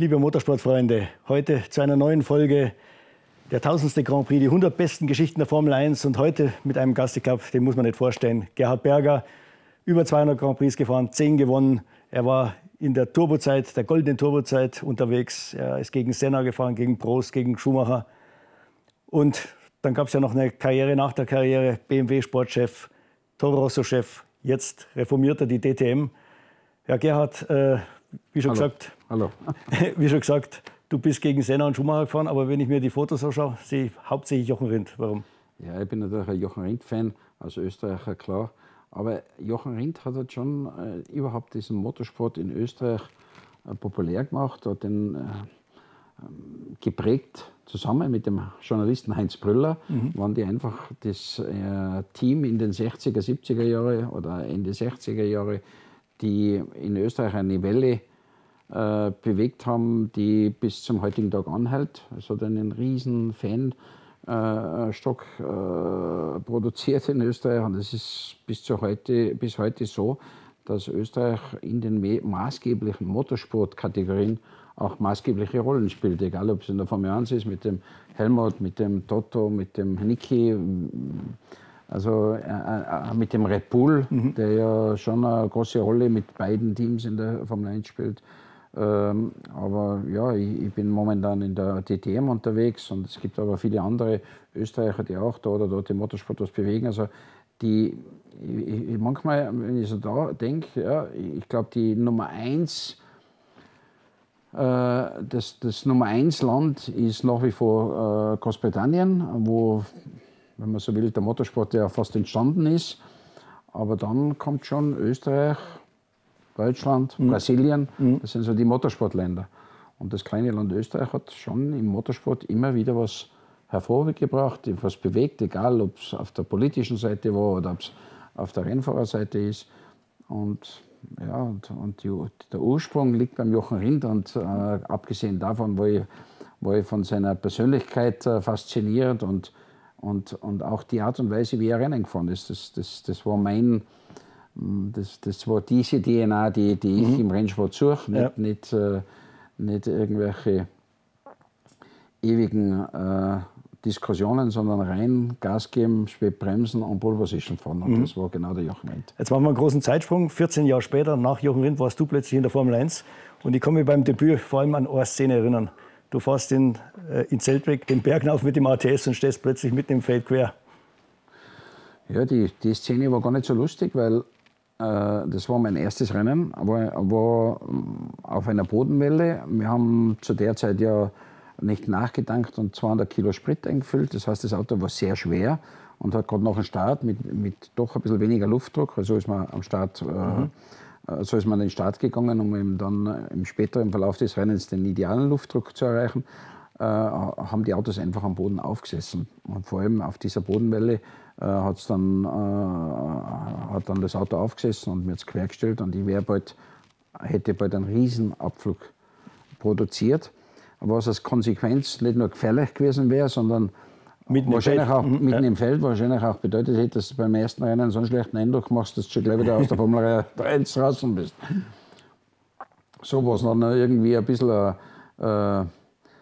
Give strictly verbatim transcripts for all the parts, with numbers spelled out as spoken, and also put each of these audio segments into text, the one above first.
liebe Motorsportfreunde, heute zu einer neuen Folge der tausendste Grand Prix, die hundert besten Geschichten der Formel eins und heute mit einem Gast, ich glaube, den muss man nicht vorstellen, Gerhard Berger, über zweihundert Grand Prix gefahren, zehn gewonnen, er war in der Turbozeit, der goldenen Turbozeit unterwegs, er ist gegen Senna gefahren, gegen Prost, gegen Schumacher und dann gab es ja noch eine Karriere nach der Karriere, B M W-Sportchef, Toro Rosso-Chef, jetzt reformiert er die D T M. Ja, Gerhard, äh, wie, schon Hallo. gesagt, Hallo. wie schon gesagt, du bist gegen Senna und Schumacher gefahren, aber wenn ich mir die Fotos anschaue, sehe ich hauptsächlich Jochen Rindt. Warum? Ja, ich bin natürlich ein Jochen Rindt-Fan, als Österreicher, klar. Aber Jochen Rindt hat halt schon äh, überhaupt diesen Motorsport in Österreich äh, populär gemacht, hat den äh, geprägt, zusammen mit dem Journalisten Heinz Brüller, mhm. waren die einfach das äh, Team in den sechziger, siebziger Jahre oder Ende sechziger Jahre, die in Österreich eine Welle äh, bewegt haben, die bis zum heutigen Tag anhält. Es hat einen riesen Fanstock äh, äh, produziert in Österreich und es ist bis, zu heute, bis heute so, dass Österreich in den maßgeblichen Motorsportkategorien auch maßgebliche Rollen spielt, egal ob es in der Formel eins ist, mit dem Helmut, mit dem Toto, mit dem Niki, also äh, mit dem Red Bull, mhm. der ja schon eine große Rolle mit beiden Teams in der Formel eins spielt. Ähm, aber ja, ich, ich bin momentan in der D T M unterwegs und es gibt aber viele andere Österreicher, die auch da oder dort im Motorsport was bewegen. Also die, ich, ich manchmal, wenn ich so da denke, ja, ich glaube, die Nummer eins Das, das Nummer eins Land ist nach wie vor äh, Großbritannien, wo, wenn man so will, der Motorsport ja fast entstanden ist. Aber dann kommt schon Österreich, Deutschland, mhm. Brasilien, mhm. das sind so die Motorsportländer. Und das kleine Land Österreich hat schon im Motorsport immer wieder was hervorgebracht, was bewegt, egal ob es auf der politischen Seite war oder ob es auf der Rennfahrerseite ist. Und Ja, und, und die, der Ursprung liegt beim Jochen Rindt und äh, abgesehen davon war ich, war ich von seiner Persönlichkeit äh, fasziniert und, und, und auch die Art und Weise, wie er Rennen gefahren ist, das, das, das war mein, das, das war diese D N A, die, die ich mhm. im Rennsport suche, nicht, ja. nicht, äh, nicht irgendwelche ewigen äh, Diskussionen, sondern rein Gas geben, spät bremsen und Pole Position fahren. Und mhm. das war genau der Jochen Rindt. Jetzt machen wir einen großen Zeitsprung. vierzehn Jahre später, nach Jochen Rindt, warst du plötzlich in der Formel eins. Und ich kann mich beim Debüt vor allem an eine Szene erinnern. Du fährst in, äh, in Zeltweg den Berg auf mit dem A T S und stehst plötzlich mitten im Feld quer. Ja, die, die Szene war gar nicht so lustig, weil äh, das war mein erstes Rennen, aber war auf einer Bodenwelle. Wir haben zu der Zeit ja nicht nachgetankt und zweihundert Kilo Sprit eingefüllt. Das heißt, das Auto war sehr schwer und hat gerade nach dem Start mit, mit doch ein bisschen weniger Luftdruck, also ist man am Start, mhm. äh, so ist man an den Start gegangen, um eben dann im späteren Verlauf des Rennens den idealen Luftdruck zu erreichen, äh, haben die Autos einfach am Boden aufgesessen. Und vor allem auf dieser Bodenwelle äh, hat's dann, äh, hat dann das Auto aufgesessen und mir jetzt quergestellt und ich wäre bald, hätte bald einen Riesenabflug produziert. Was als Konsequenz nicht nur gefährlich gewesen wäre, sondern mitten wahrscheinlich im auch mhm. mitten ja. im Feld wahrscheinlich auch bedeutet hätte, dass du beim ersten Rennen so einen schlechten Eindruck machst, dass du schon gleich wieder aus der Formel eins draußen bist. So was dann irgendwie ein bisschen, äh, äh,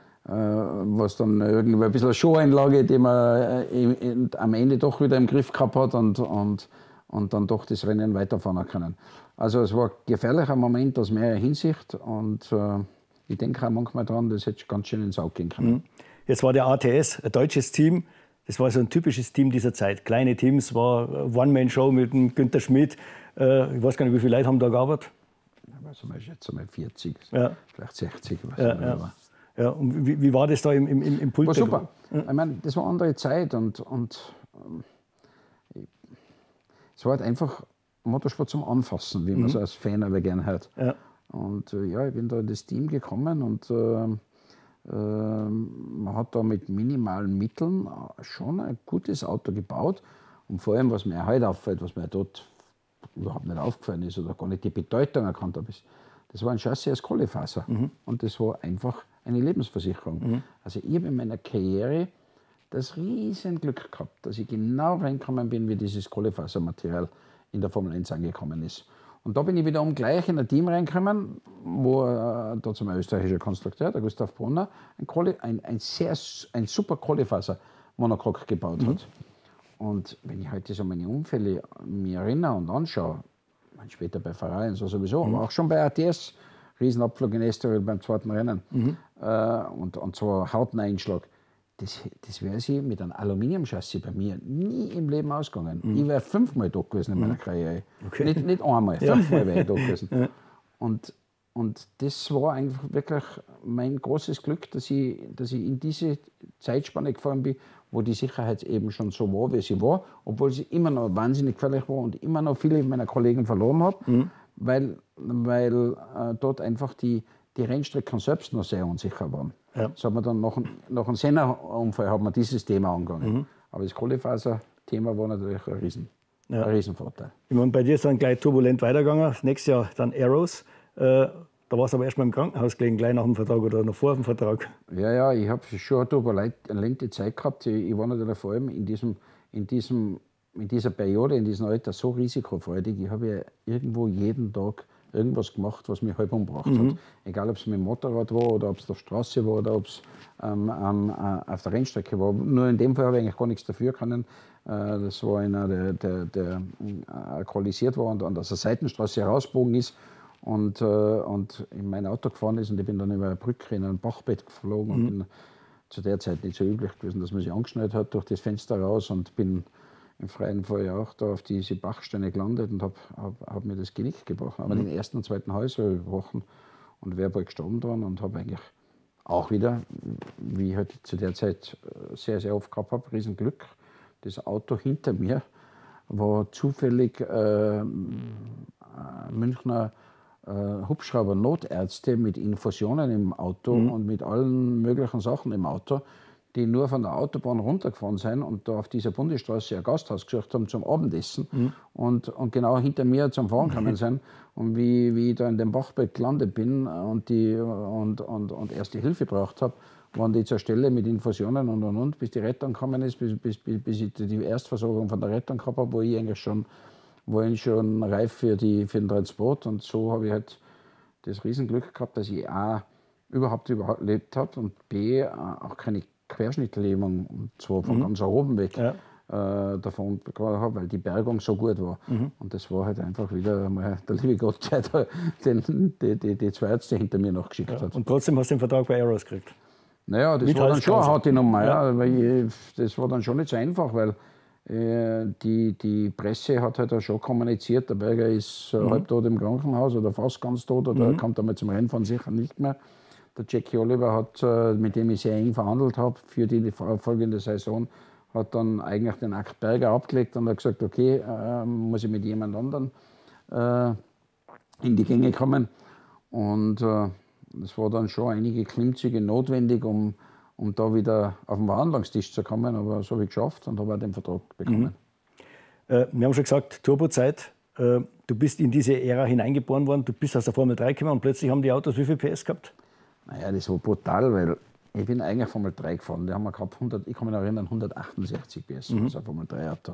was dann irgendwie ein bisschen eine Showeinlage, die man äh, in, in, am Ende doch wieder im Griff gehabt hat und, und, und dann doch das Rennen weiterfahren können. Also es war ein gefährlicher Moment aus mehrerer Hinsicht und äh, ich denke auch manchmal daran, das hätte ganz schön ins Auge gehen können. Jetzt war der A T S ein deutsches Team. Das war so ein typisches Team dieser Zeit. Kleine Teams, war One-Man-Show mit dem Günther Schmidt. Ich weiß gar nicht, wie viele Leute haben da gearbeitet? Also ich schätze mal vierzig, ja. vielleicht sechzig. Was ja, ja. Ja, und wie, wie war das da im, im, im Pult? War super. Ja. Ich meine, das war eine andere Zeit und, und ähm, es war halt einfach Motorsport zum Anfassen, wie man mhm. so als Fan aber gerne hört. Ja. Und äh, ja, ich bin da in das Team gekommen und äh, äh, man hat da mit minimalen Mitteln schon ein gutes Auto gebaut. Und vor allem, was mir heute auffällt, was mir dort überhaupt nicht aufgefallen ist oder gar nicht die Bedeutung erkannt habe, ist, das war ein Chassis aus Kohlefaser. Mhm. Und das war einfach eine Lebensversicherung. Mhm. Also ich habe in meiner Karriere das riesen Glück gehabt, dass ich genau reingekommen bin, wie dieses Kohlefasermaterial in der Formel eins angekommen ist. Und da bin ich wiederum gleich in ein Team reingekommen, wo äh, da zum österreichischer Konstrukteur, der Gustav Brunner, ein, Kohli, ein, ein, sehr, ein super Kohlefaser-Monocoque gebaut hat. Mhm. Und wenn ich heute so meine Unfälle mir erinnere und anschaue, später bei Ferrari und so sowieso, mhm. aber auch schon bei A T S, Riesenabflug in Estoril beim zweiten Rennen, mhm. äh, und, und zwar Hautneinschlag. Das, das wäre sie mit einem Aluminiumchassis bei mir nie im Leben ausgegangen. Mhm. Ich wäre fünfmal da gewesen in meiner Karriere. Okay. Nicht, nicht einmal, ja. fünfmal wäre ich da gewesen. Ja. Und, und das war einfach wirklich mein großes Glück, dass ich, dass ich in diese Zeitspanne gefahren bin, wo die Sicherheit eben schon so war, wie sie war, obwohl sie immer noch wahnsinnig gefährlich war und immer noch viele meiner Kollegen verloren habe, mhm. weil, weil äh, dort einfach die, die Rennstrecken selbst noch sehr unsicher waren. Ja. So hat man dann nach, nach einem Senna-Unfall hat man dieses Thema angegangen. Mhm. Aber das Kohlefaser-Thema war natürlich ein, Riesen, ja. ein Riesenvorteil. Ich meine, bei dir ist dann gleich turbulent weitergegangen. Nächstes Jahr dann Aeros. Äh, da warst du aber erst mal im Krankenhaus gelegen, gleich nach dem Vertrag oder noch vor dem Vertrag. Ja, ja, ich habe schon eine turbulente Zeit gehabt. Ich, ich war natürlich vor allem in, diesem, in, diesem, in dieser Periode, in diesem Alter so risikofreudig. Ich habe ja irgendwo jeden Tag irgendwas gemacht, was mich halb umgebracht mhm. hat. Egal, ob es mit dem Motorrad war oder ob es auf der Straße war oder ob es ähm, ähm, auf der Rennstrecke war. Nur in dem Fall habe ich eigentlich gar nichts dafür können. Äh, das war einer, der, der, der äh, alkoholisiert war und an der Seitenstraße herausgebogen ist und, äh, und in mein Auto gefahren ist. Und ich bin dann über eine Brücke in ein Bachbett geflogen mhm. und bin zu der Zeit nicht so üblich gewesen, dass man sich angeschnallt hat durch das Fenster raus und bin im freien Fall auch da auf diese Bachsteine gelandet und habe hab, hab mir das Genick gebrochen. Aber mhm. den ersten und zweiten Hals gebrochen und wäre bald gestorben dran und habe eigentlich auch wieder, wie ich halt zu der Zeit sehr, sehr oft gehabt habe, Riesenglück. Das Auto hinter mir war zufällig äh, Münchner äh, Hubschrauber-Notärzte mit Infusionen im Auto mhm. und mit allen möglichen Sachen im Auto, die nur von der Autobahn runtergefahren sind und da auf dieser Bundesstraße ein Gasthaus gesucht haben zum Abendessen mhm. und, und genau hinter mir zum Fahren gekommen sind. Und wie, wie ich da in dem Bachbett gelandet bin und, die, und, und, und erste Hilfe gebraucht habe, waren die zur Stelle mit Infusionen und und und, bis die Rettung gekommen ist, bis, bis, bis, bis ich die Erstversorgung von der Rettung gehabt habe, wo ich eigentlich schon, war ich schon reif für, die, für den Transport. Und so habe ich halt das Riesenglück gehabt, dass ich A, überhaupt überlebt habe und B, auch keine Querschnittlähmung, und zwar von mhm. ganz oben weg, ja. äh, davon bekommen habe, weil die Bergung so gut war. Mhm. Und das war halt einfach wieder mal der liebe Gott, der da den, die, die, die zwei Ärzte hinter mir noch geschickt ja. hat. Und trotzdem hast du den Vertrag bei Aeros gekriegt? Naja, das Mit war dann schon eine harte Nummer. Ja. Ja, weil ich, das war dann schon nicht so einfach, weil äh, die, die Presse hat halt auch schon kommuniziert, der Berger ist äh, mhm. halb tot im Krankenhaus oder fast ganz tot oder mhm. kommt einmal zum Rennfahren sicher nicht mehr. Der Jackie Oliver, hat, mit dem ich sehr eng verhandelt habe für die folgende Saison, hat dann eigentlich den Akt Berger abgelegt und hat gesagt, okay, äh, muss ich mit jemand anderem äh, in die Gänge kommen. Und es äh, war dann schon einige Klimmzüge notwendig, um, um da wieder auf den Verhandlungstisch zu kommen. Aber das habe ich geschafft und habe auch den Vertrag bekommen. Mhm. Äh, wir haben schon gesagt, Turbozeit. Äh, du bist in diese Ära hineingeboren worden, du bist aus der Formel drei gekommen und plötzlich haben die Autos wie viel P S gehabt? Naja, das war brutal, weil ich bin eigentlich Formel drei gefahren. Die haben wir gehabt, hundert, ich kann mich noch erinnern, hundertachtundsechzig P S, mhm. das ist ein Formel drei Auto.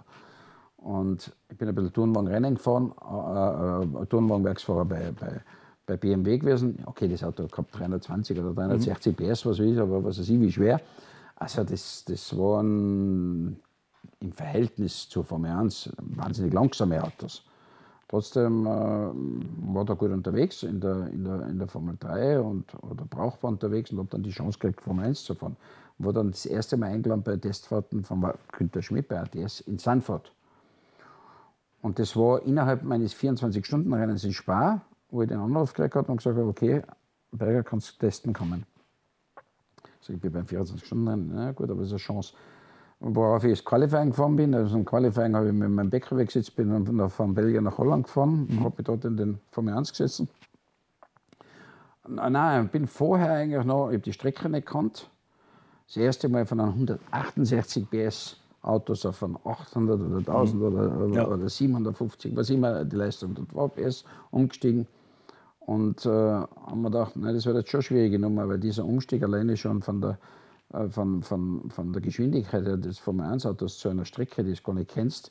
Und ich bin ein bisschen Turnwagenrennen gefahren, äh, äh, Turnwagenwerksfahrer bei, bei, bei B M W gewesen. Okay, das Auto hat gehabt dreihundertzwanzig oder dreihundertsechzig mhm. P S, was weiß ich, aber was weiß ich, wie schwer. Also das, das waren im Verhältnis zur Formel eins wahnsinnig langsame Autos. Trotzdem äh, war da gut unterwegs in der, in der, in der Formel drei und, oder brauchbar unterwegs und habe dann die Chance gekriegt, Formel eins zu fahren. War dann das erste Mal eingeladen bei Testfahrten von Günther Schmidt bei A T S in Sanford. Und das war innerhalb meines vierundzwanzig-Stunden-Rennens in Spa, wo ich den Anruf gekriegt habe und gesagt habe, okay, Berger, kannst du testen kommen. Also ich bin beim vierundzwanzig-Stunden-Rennen, ja gut, aber das ist eine Chance. Worauf ich das Qualifying gefahren bin. Also im Qualifying habe ich mit meinem Bäcker weggesetzt, bin dann von Belgien nach Holland gefahren und mhm. habe mich dort in den Formel eins gesessen. Nein, ich bin vorher eigentlich noch, ich habe die Strecke nicht gekannt. Das erste Mal von einem hundertachtundsechzig P S Autos auf einen achthundert oder tausend mhm. oder, oder, ja. oder siebenhundertfünfzig, was immer die Leistung dort war, P S, umgestiegen. Und äh, haben wir gedacht, nein, das wird jetzt schon schwierige Nummer, weil dieser Umstieg alleine schon von der Von, von, von der Geschwindigkeit des Formel eins Autos zu einer Strecke, die du gar nicht kennst,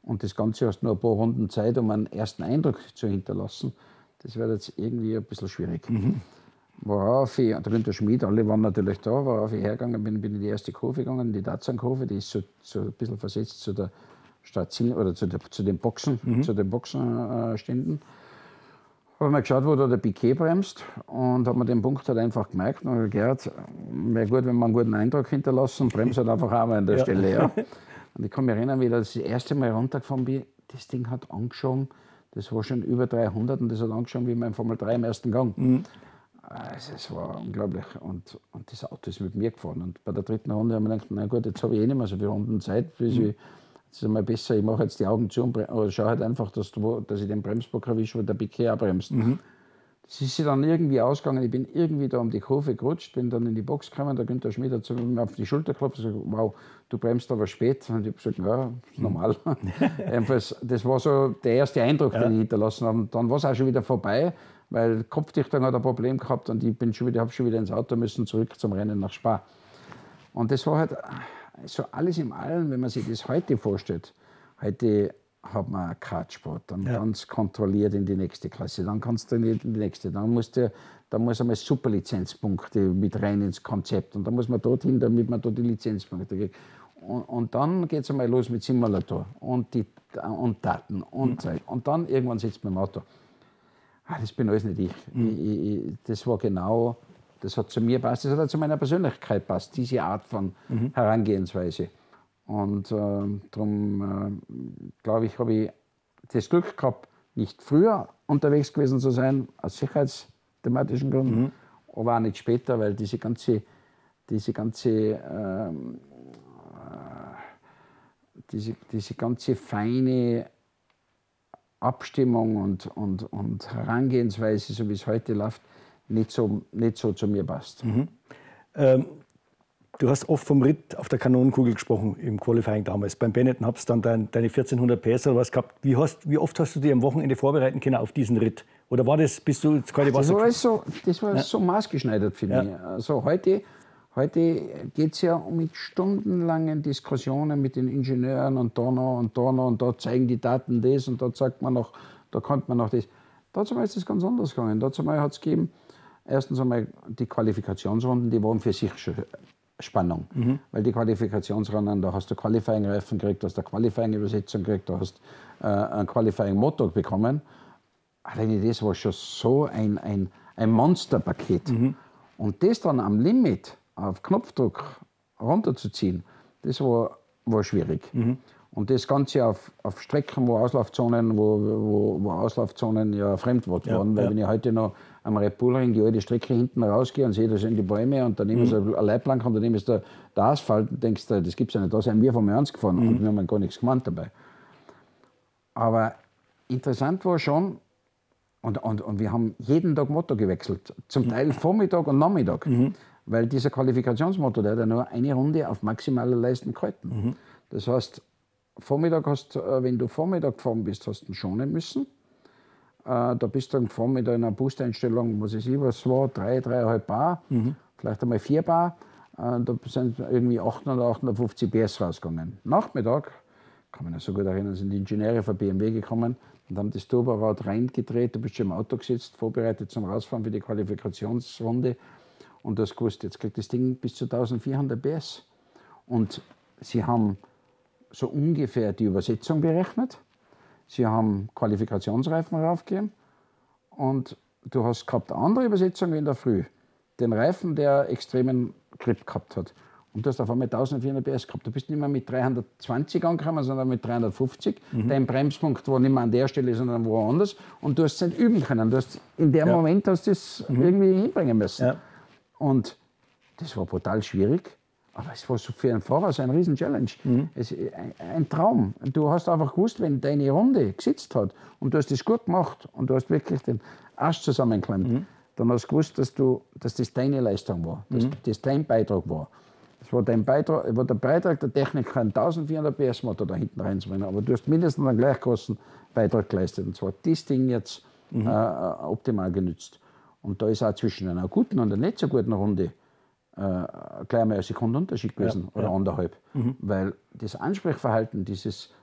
und das Ganze hast nur ein paar Runden Zeit, um einen ersten Eindruck zu hinterlassen, das wird jetzt irgendwie ein bisschen schwierig. Mhm. Worauf ich, der Günther Schmid, alle waren natürlich da, worauf ich hergegangen bin, bin in die erste Kurve gegangen, die Tarzan-Kurve, die ist so, so ein bisschen versetzt zu der Startziel oder zu, der, zu den Boxen, mhm. zu den Boxenständen. Äh, habe mir geschaut, wo da der Piquet bremst und habe mir den Punkt halt einfach gemerkt und habe gehört, wäre gut, wenn wir einen guten Eindruck hinterlassen und bremst halt einfach auch mal an der ja. Stelle. Ja. Und ich kann mich erinnern, wie ich das erste Mal runtergefahren bin, das Ding hat angeschoben, das war schon über dreihundert und das hat angeschoben wie mein Formel drei im ersten Gang. Mhm. Also, es war unglaublich. Und, und das Auto ist mit mir gefahren. Und bei der dritten Runde habe ich mir gedacht, na gut, jetzt habe ich eh nicht mehr so viele Runden Zeit. Mhm. Ich, jetzt ist einmal besser, ich mache jetzt die Augen zu und oder schaue halt einfach, dass, dass ich den Bremsbock erwische, wo der Piquet auch bremst. Mhm. Das ist sich dann irgendwie ausgegangen. Ich bin irgendwie da um die Kurve gerutscht, bin dann in die Box gekommen. Der Günther Schmid hat mir auf die Schulter geklopft und gesagt, wow, du bremst aber spät. Und ich habe gesagt, ja, ist normal. Jedenfalls, das war so der erste Eindruck, ja. den ich hinterlassen habe. Und dann war es auch schon wieder vorbei, weil Kopfdichtung hat ein Problem gehabt und ich bin schon wieder, habe schon wieder ins Auto müssen, zurück zum Rennen nach Spa. Und das war halt so alles im Allen, wenn man sich das heute vorstellt. Heute hat man einen Kartsport, dann ja. ganz kontrolliert in die nächste Klasse, dann kannst du in die nächste, dann musst du, dann muss einmal Superlizenzpunkte mit rein ins Konzept und dann muss man dorthin, damit man dort die Lizenzpunkte kriegt. Und, und dann geht es einmal los mit Simulator und, die, und Daten und mhm. Zeit. Und dann irgendwann sitzt man im Auto. Ah, das bin alles nicht ich. Mhm. ich, ich das war genau, das hat zu mir passt, das hat auch zu meiner Persönlichkeit passt, diese Art von mhm. Herangehensweise. Und äh, darum, äh, glaube ich, habe ich das Glück gehabt, nicht früher unterwegs gewesen zu sein, aus sicherheitsthematischen Gründen, mhm. aber auch nicht später, weil diese ganze, diese ganze, ähm, äh, diese, diese ganze feine Abstimmung und, und, und Herangehensweise, so wie es heute läuft, nicht so, nicht so zu mir passt. Mhm. Ähm, du hast oft vom Ritt auf der Kanonenkugel gesprochen im Qualifying damals. Beim Benetton hast du dann dein, deine vierzehnhundert P S oder was gehabt. Wie, hast, wie oft hast du dich am Wochenende vorbereiten können auf diesen Ritt? Oder war das, bist du ins kalte Wasser? Das war, alles so, das war ja. so maßgeschneidert für ja. mich. Also heute heute geht es ja um mit stundenlangen Diskussionen mit den Ingenieuren und da noch und da noch und da zeigen die Daten das und da zeigt man noch, da kann man noch das. Dazu ist es ganz anders gegangen. Dazu hat es gegeben, erstens einmal die Qualifikationsrunden, die waren für sich schon Spannung. Mhm. Weil die Qualifikationsrunden, da hast du Qualifying-Reifen gekriegt, du hast eine Qualifying-Übersetzung gekriegt, du hast äh, einen Qualifying-Motor bekommen. Alleine das war schon so ein, ein, ein Monsterpaket. Mhm. Und das dann am Limit auf Knopfdruck runterzuziehen, das war, war schwierig. Mhm. Und das Ganze auf, auf Strecken, wo Auslaufzonen, wo, wo, wo Auslaufzonen ja Fremdwort ja, waren. Weil ja. wenn ich heute noch am Red Bull Ring die alte Strecke hinten rausgehe und sehe, da sind die Bäume und daneben mhm. ist eine Leitplanke und daneben ist der, der Asphalt, und denkst du, das gibt es ja nicht, da sind wir vom Ernst gefahren mhm. und wir haben gar nichts gemeint dabei. Aber interessant war schon, und, und, und wir haben jeden Tag Motor gewechselt, zum Teil Vormittag und Nachmittag, mhm. weil dieser Qualifikationsmotor, der hat ja nur eine Runde auf maximaler Leistung gehalten. Mhm. Das heißt, Vormittag hast, wenn du Vormittag gefahren bist, hast du ihn schonen müssen. Da bist du am Vormittag in einer Boosteinstellung, was weiß ich, was war, drei, dreieinhalb Bar, mhm. vielleicht einmal vier Bar. Da sind irgendwie achthundert, achthundertfünfzig P S rausgegangen. Nachmittag, kann mich noch so gut erinnern, sind die Ingenieure von B M W gekommen und haben das Turborad reingedreht. Du bist schon im Auto gesetzt, vorbereitet zum Rausfahren für die Qualifikationsrunde. Und du hast gewusst, jetzt kriegt das Ding bis zu eintausendvierhundert P S. Und sie haben so ungefähr die Übersetzung berechnet. Sie haben Qualifikationsreifen raufgegeben und du hast gehabt eine andere Übersetzung wie in der Früh. Den Reifen, der extremen Grip gehabt hat. Und du hast auf einmal eintausendvierhundert P S gehabt. Du bist nicht mehr mit dreihundertzwanzig angekommen, sondern mit dreihundertfünfzig. Mhm. Dein Bremspunkt war nicht mehr an der Stelle, sondern woanders. Und du hast es nicht üben können. Du hast, in dem ja. Moment hast du das mhm. irgendwie hinbringen müssen. Ja. Und das war brutal schwierig. Aber es war so für einen Fahrer so ein riesen Challenge. Mhm. Es, ein, ein Traum. Du hast einfach gewusst, wenn deine Runde gesetzt hat und du hast das gut gemacht und du hast wirklich den Arsch zusammengeklemmt, mhm. dann hast du gewusst, dass, du, dass das deine Leistung war, dass mhm. das dein Beitrag war. Das war, dein Beitrag, war der Beitrag der Techniker, einen eintausendvierhundert P S Motor da hinten reinzubringen. Aber du hast mindestens einen gleich großen Beitrag geleistet. Und zwar das Ding jetzt mhm. äh, optimal genützt. Und da ist auch zwischen einer guten und einer nicht so guten Runde Äh, gleich mal eine Sekunde Unterschied gewesen ja, oder ja. anderthalb. Mhm. Weil das Ansprechverhalten, dieses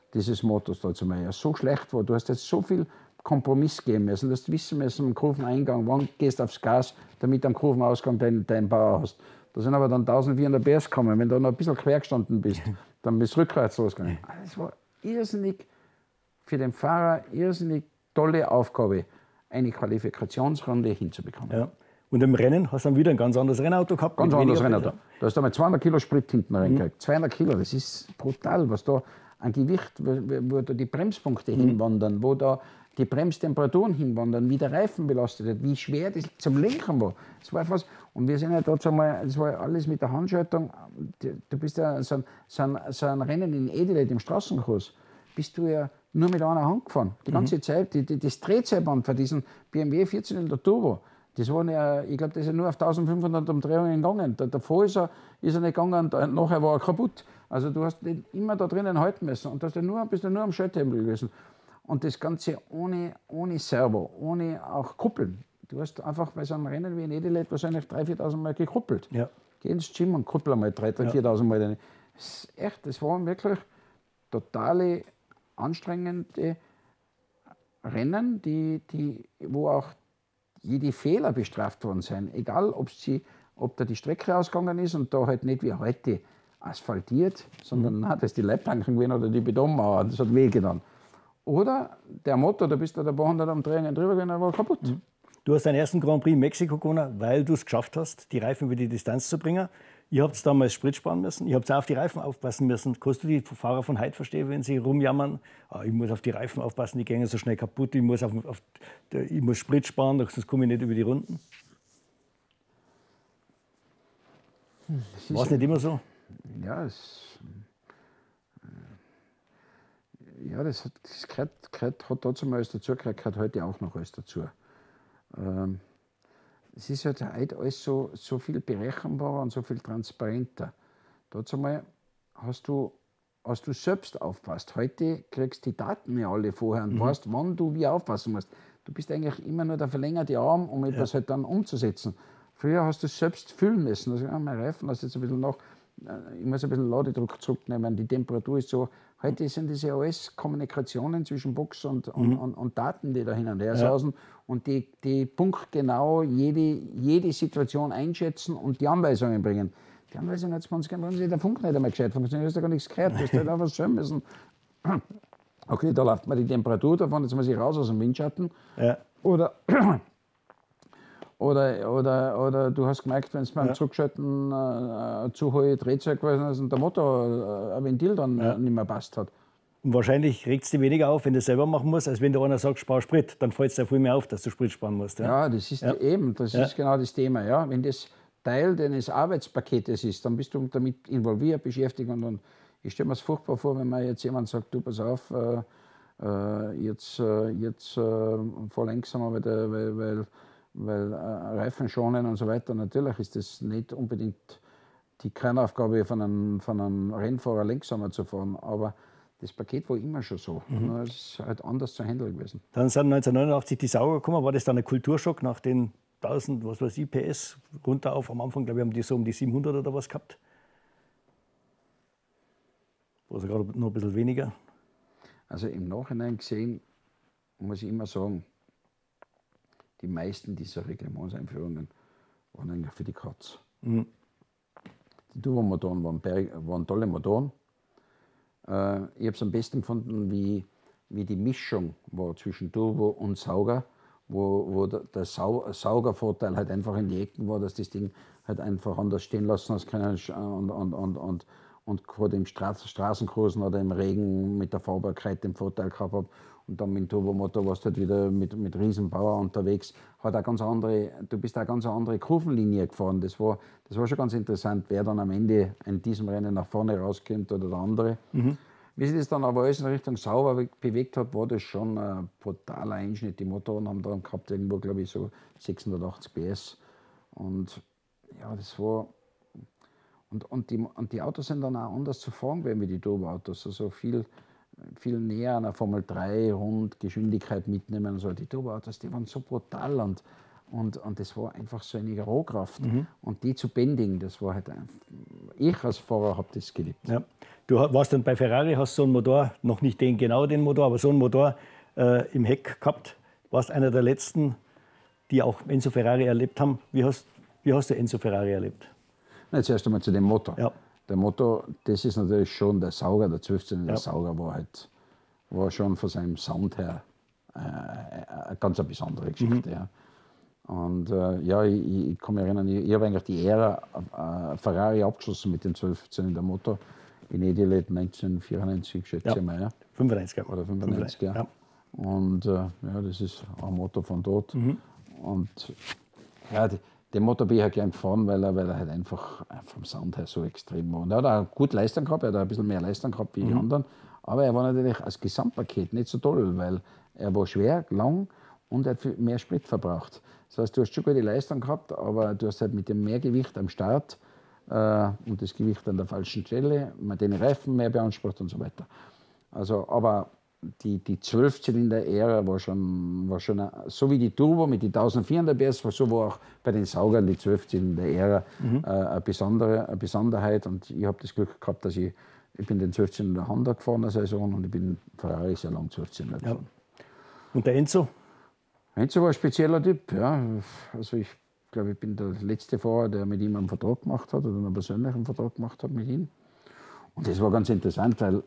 dieses Motors da zu machen, ja, so schlecht war. Du hast jetzt so viel Kompromiss geben müssen, dass du wissen müssen, am Kurveneingang, wann gehst du aufs Gas, damit am Kurvenausgang deinen dein Bauer hast. Da sind aber dann eintausendvierhundert P S gekommen. Wenn du noch ein bisschen quer gestanden bist, dann bist du rückwärts losgegangen. Das war irrsinnig, für den Fahrer, irrsinnig tolle Aufgabe, eine Qualifikationsrunde hinzubekommen. Ja. Und im Rennen hast du dann wieder ein ganz anderes Rennauto gehabt? Ganz anderes Rennauto. Da hast du einmal zweihundert Kilo Sprit hinten reingekriegt. Mhm. zweihundert Kilo, das ist brutal, was da an Gewicht, wo, wo da die Bremspunkte mhm. hinwandern, wo da die Bremstemperaturen hinwandern, wie der Reifen belastet wird, wie schwer das zum Lenken war. Das war was. Und wir sind ja dort einmal, das war alles mit der Handschaltung. Du bist ja so ein, so ein, so ein Rennen in Edelet im Straßenkurs, bist du ja nur mit einer Hand gefahren. Die ganze mhm. Zeit. Die, die, das Drehzahlband für diesen B M W vierzylinder Turbo, das waren ja, ich glaube, das ist ja nur auf eintausendfünfhundert Umdrehungen gegangen. Da, davor ist er, ist er nicht gegangen, da, nachher war er kaputt. Also du hast den immer da drinnen halten müssen und du hast ja nur, bist ja nur am Schalthebel gewesen. Und das Ganze ohne, ohne Servo, ohne auch Kuppeln. Du hast einfach bei so einem Rennen wie in Edelet wahrscheinlich dreitausend, viertausend Mal gekuppelt. Ja. Geh ins Gym und kuppel einmal dreitausend, viertausend Mal. Das ist echt, das waren wirklich totale, anstrengende Rennen, die, die, wo auch jede Fehler bestraft worden sind. Egal, ob, sie, ob da die Strecke ausgegangen ist und da halt nicht wie heute asphaltiert, sondern mhm. nein, das ist die Leitplanken gewesen oder die Betonmauer, das hat wehgetan. Oder der Motor, da bist du da ein paar hundert Umdrehungen drüber gegangen, der war kaputt. Mhm. Du hast deinen ersten Grand Prix in Mexiko gewonnen, weil du es geschafft hast, die Reifen über die Distanz zu bringen. Ihr habt damals Sprit sparen müssen, ihr habt auch auf die Reifen aufpassen müssen. Kannst du die Fahrer von heute verstehen, wenn sie rumjammern? Ah, ich muss auf die Reifen aufpassen, die gehen so schnell kaputt, ich muss, auf, auf, ich muss Sprit sparen, sonst komme ich nicht über die Runden. War es nicht immer so? Ja, es, ja, das, hat, das gehört, gehört, hat dazu mal alles dazu, gehört, gehört heute auch noch alles dazu. Ähm, es ist halt heute alles so, so viel berechenbarer und so viel transparenter. Dazu mal hast du, hast du selbst aufpasst. Heute kriegst du die Daten ja alle vorher und mhm. weißt, wann du wie aufpassen musst. Du bist eigentlich immer nur der verlängerte Arm, um etwas ja. halt dann umzusetzen. Früher hast du es selbst fühlen müssen. Also, ja, mein Reifen lässt jetzt ein bisschen nach. Ich muss ein bisschen Ladedruck zurücknehmen, die Temperatur ist so. Heute sind das ja alles Kommunikationen zwischen Box und, und, mhm. und, und Daten, die da hin und her sausen. Ja. Und die, die punktgenau jede, jede Situation einschätzen und die Anweisungen bringen. Die Anweisungen hat es bei uns gegeben, wenn der Funk nicht einmal gescheit funktioniert, du hast ja gar nichts gehört, du hast halt einfach schön müssen. Okay, da läuft mal die Temperatur davon, jetzt muss ich raus aus dem Windschatten. Ja. Oder, oder, oder, oder du hast gemerkt, wenn es beim ja. Zurückschalten äh, zu hohe Drehzahl gewesen ist und der Motor, äh, ein Ventil dann ja. nicht mehr passt hat. Und wahrscheinlich regt es dich weniger auf, wenn du es selber machen musst, als wenn dir einer sagt, spar Sprit. Dann fällt es dir viel mehr auf, dass du Sprit sparen musst. Ja, ja das ist ja. eben, das ja. ist genau das Thema. Ja? Wenn das Teil deines Arbeitspaketes ist, dann bist du damit involviert, beschäftigt. Und, und ich stelle mir es furchtbar vor, wenn mir jetzt jemand sagt, du pass auf, äh, äh, jetzt, äh, jetzt äh, fahr langsamer, weil, der, weil, weil, weil äh, Reifen schonen und so weiter. Natürlich ist das nicht unbedingt die Kernaufgabe von einem, von einem Rennfahrer, langsamer zu fahren, aber das Paket war immer schon so. Mhm. Es ist halt anders zu handeln gewesen. Dann sind neunzehnhundertneunundachtzig die Sauger gekommen. War das dann ein Kulturschock nach den tausend, was weiß ich, P S runter auf? Am Anfang, glaube ich, haben die so um die siebenhundert oder was gehabt. Also gerade noch ein bisschen weniger. Also im Nachhinein gesehen, muss ich immer sagen, die meisten dieser Reglementseinführungen waren eigentlich für die Katz. Mhm. Die Turbomotoren waren, waren tolle Motoren. Ich habe es am besten gefunden, wie, wie die Mischung war zwischen Turbo und Sauger, wo, wo der Sau, Saugervorteil halt einfach in die Ecken war, dass das Ding halt einfach anders stehen lassen hast können und, und, und, und, und vor dem Straßencruisen oder im Regen mit der Fahrbarkeit den Vorteil gehabt habe. Und dann mit dem Turbomotor warst du halt wieder mit, mit Riesenbauer unterwegs. Hat eine ganz andere, du bist eine ganz andere Kurvenlinie gefahren. Das war, das war schon ganz interessant, wer dann am Ende in diesem Rennen nach vorne rauskommt oder der andere. Mhm. Wie sich das dann aber alles in Richtung Sauber bewegt hat, war das schon ein brutaler Einschnitt. Die Motoren haben dann gehabt irgendwo, glaube ich, so sechshundertachtzig P S. Und ja, das war. Und, und, die, und die Autos sind dann auch anders zu fahren gewesen wie die Turboautos. Also viel. viel näher an einer Formel drei Rund Geschwindigkeit mitnehmen und so. Die Turboautos, die waren so brutal und, Und, und das war einfach so eine Rohkraft. Mhm. Und die zu bändigen, das war halt einfach, ich als Fahrer habe das geliebt. Ja. Du warst dann bei Ferrari, hast so einen Motor, noch nicht den genau den Motor, aber so einen Motor äh, im Heck gehabt. Warst einer der letzten, die auch Enzo Ferrari erlebt haben. Wie hast, wie hast du Enzo Ferrari erlebt? Na, zuerst einmal zu dem Motor. Ja. Der Motor, das ist natürlich schon der Sauger, der zwölfzylinder Ja. Sauger war halt, war schon von seinem Sound her äh, eine ganz eine besondere Geschichte. Mhm. Ja. Und äh, ja, ich, ich kann mich erinnern, ich, ich habe eigentlich die Ära äh, Ferrari abgeschlossen mit dem zwölfzylinder Motor in Edilet neunzehnhundertvierundneunzig, schätze ja. ich mal. Ja. fünfundneunzig. Oder fünfundneunzig, ja. ja. Und äh, ja, das ist ein Motor von dort. Mhm. Und ja, die, den Motor bin ich halt gern gefahren, weil er, weil er halt einfach vom Sound her so extrem war. Und er hat auch gut Leistung gehabt, er hat auch ein bisschen mehr Leistung gehabt wie mhm. die anderen. Aber er war natürlich als Gesamtpaket nicht so toll, weil er war schwer, lang und er hat viel mehr Sprit verbraucht. Das heißt, du hast schon gute Leistung gehabt, aber du hast halt mit dem Mehrgewicht am Start äh, und das Gewicht an der falschen Stelle, mit den Reifen mehr beansprucht und so weiter. Also, aber die, die zwölf-Zylinder-Ära war schon, war schon, so wie die Turbo mit den eintausendvierhundert P S, so war auch bei den Saugern die zwölf-Zylinder-Ära mhm. äh, eine, besondere, eine Besonderheit. Und ich habe das Glück gehabt, dass ich, ich bin den zwölf-Zylinder Honda gefahren eine Saison und ich bin Ferrari sehr lang zwölf-Zylinder gefahren. Ja. Und der Enzo? Enzo war ein spezieller Typ. Ja. Also ich glaube, ich bin der letzte Fahrer, der mit ihm einen Vertrag gemacht hat oder einen persönlichen Vertrag gemacht hat mit ihm. Und das war ganz interessant, weil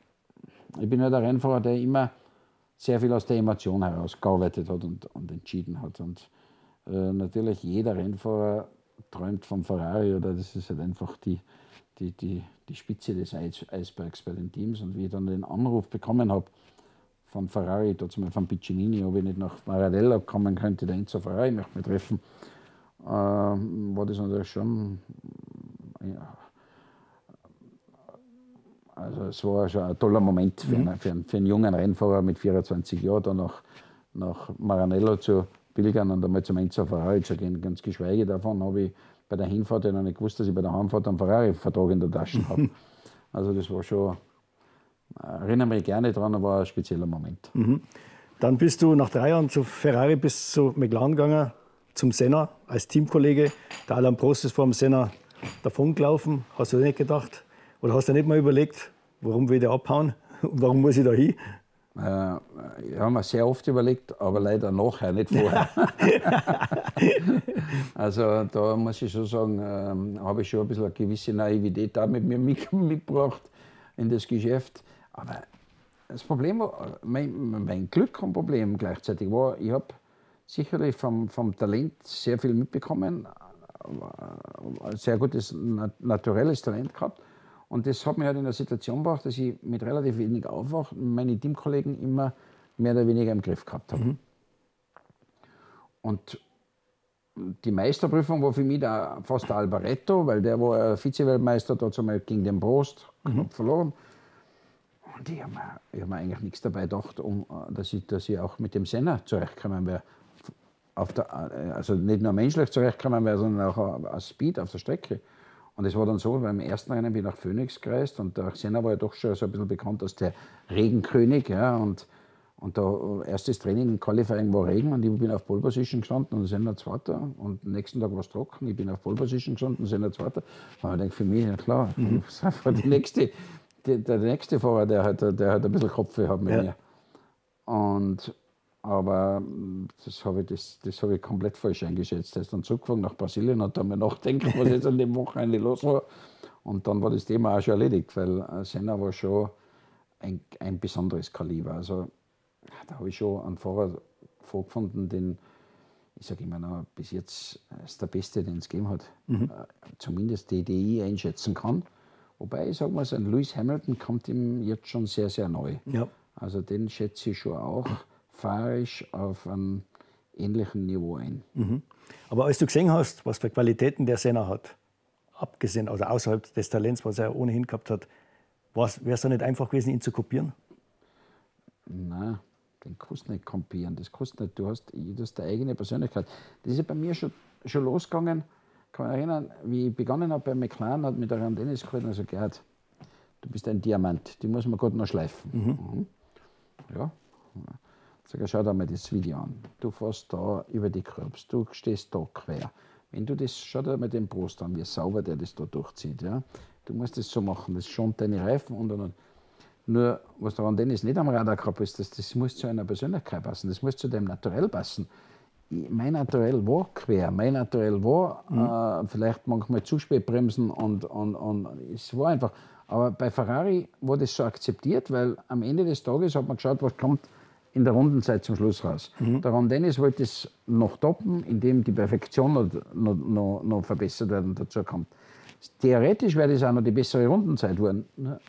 ich bin ja der Rennfahrer, der immer sehr viel aus der Emotion heraus gearbeitet hat und, und entschieden hat. Und äh, natürlich jeder Rennfahrer träumt vom Ferrari, oder das ist halt einfach die, die, die, die Spitze des Eis, Eisbergs bei den Teams. Und wie ich dann den Anruf bekommen habe von Ferrari, dazu mal von Piccinini, ob ich nicht nach Maranello kommen könnte, der Enzo Ferrari möchte mich treffen, äh, war das natürlich schon... Ja, also es war schon ein toller Moment für, mhm. einen, für, einen, für einen jungen Rennfahrer mit vierundzwanzig Jahren, da nach, nach Maranello zu pilgern und einmal zum Enzo Ferrari zu gehen. Ganz geschweige davon habe ich bei der Hinfahrt ja noch nicht gewusst, dass ich bei der Heimfahrt einen Ferrari-Vertrag in der Tasche habe. Also das war schon, erinnere mich gerne dran, war ein spezieller Moment. Mhm. Dann bist du nach drei Jahren zu Ferrari, bis zu McLaren gegangen, zum Senna als Teamkollege. Der Alain Prost ist vor dem Senna davongelaufen. Hast du nicht gedacht? Oder hast du nicht mal überlegt, warum will der abhauen und warum muss ich da hin? Äh, ich habe mir sehr oft überlegt, aber leider nachher, nicht vorher. Also da muss ich schon sagen, äh, habe ich schon ein bisschen eine gewisse Naivität da mit mir mitgebracht in das Geschäft. Aber das Problem war, mein, mein Glück und Problem gleichzeitig war, ich habe sicherlich vom, vom Talent sehr viel mitbekommen, ein sehr gutes naturelles Talent gehabt. Und das hat mich halt in der Situation gebracht, dass ich mit relativ wenig Aufwand meine Teamkollegen immer mehr oder weniger im Griff gehabt habe. Mhm. Und die Meisterprüfung war für mich da fast der Alboreto, weil der war Vize-Weltmeister, dazu mal gegen den Prost, knapp mhm. verloren. Und ich habe mir, hab mir eigentlich nichts dabei gedacht, um, dass, ich, dass ich auch mit dem Senna zurechtkommen wäre. Auf der, also nicht nur menschlich zurechtkommen wäre, sondern auch als Speed auf der Strecke. Und es war dann so, beim ersten Rennen bin ich nach Phoenix gereist und der Senna war ja doch schon so ein bisschen bekannt als der Regenkönig. Ja, und, und da erstes Training, Qualifying war Regen und ich bin auf Pole Position gestanden und der Senna Zweiter. Und am nächsten Tag war es trocken, ich bin auf Pole Position gestanden und Senna Zweiter. Und ich denke, für mich, ja klar, mhm. das war die nächste, die, der nächste Fahrer, der hat, der hat ein bisschen Kopfweh hat mit ja. mir. Und Aber das habe ich, das, das hab ich komplett falsch eingeschätzt. Er ist dann zurückgefahren nach Brasilien und dann mir nachdenken, was jetzt an dem Wochenende los war. Und dann war das Thema auch schon erledigt, weil Senna war schon ein, ein besonderes Kaliber. Also da habe ich schon einen Fahrer vorgefunden, den, ich sage immer noch, bis jetzt ist der Beste, den es gegeben hat. Mhm. Zumindest die, die ich einschätzen kann. Wobei, ich sage mal, so ein Lewis Hamilton kommt ihm jetzt schon sehr, sehr neu. Ja. Also den schätze ich schon auch fahrisch auf einem ähnlichen Niveau ein. Mhm. Aber als du gesehen hast, was für Qualitäten der Senna hat, abgesehen, also außerhalb des Talents, was er ohnehin gehabt hat, wäre es doch nicht einfach gewesen, ihn zu kopieren? Nein, den kannst du nicht kopieren. Das kannst du nicht. Du hast, du hast deine eigene Persönlichkeit. Das ist ja bei mir schon, schon losgegangen. Ich kann mich erinnern, wie ich begonnen habe bei McLaren, hat mit der Dennis gehalten und gesagt, Gerhard, du bist ein Diamant, die muss man gerade noch schleifen. Mhm. Mhm. Ja. Sag ich, schau dir mal das Video an. Du fährst da über die Curbs, du stehst da quer. Wenn du das, schau dir mal den Brust an, wie sauber der das da durchzieht. Ja? Du musst das so machen, das schont deine Reifen und und und. Nur, was daran Dennis nicht am Radar gehabt ist, das, das muss zu einer Persönlichkeit passen, das muss zu dem Naturell passen. Ich, mein Naturell war quer, mein Naturell war mhm. äh, vielleicht manchmal zu spät bremsen und, und, und es war einfach. Aber bei Ferrari war das so akzeptiert, weil am Ende des Tages hat man geschaut, was kommt in der Rundenzeit zum Schluss raus. Mhm. Der Ron Dennis wollte es noch toppen, indem die Perfektion noch, noch, noch, noch verbessert werden dazu kommt. Theoretisch wäre das auch noch die bessere Rundenzeit geworden.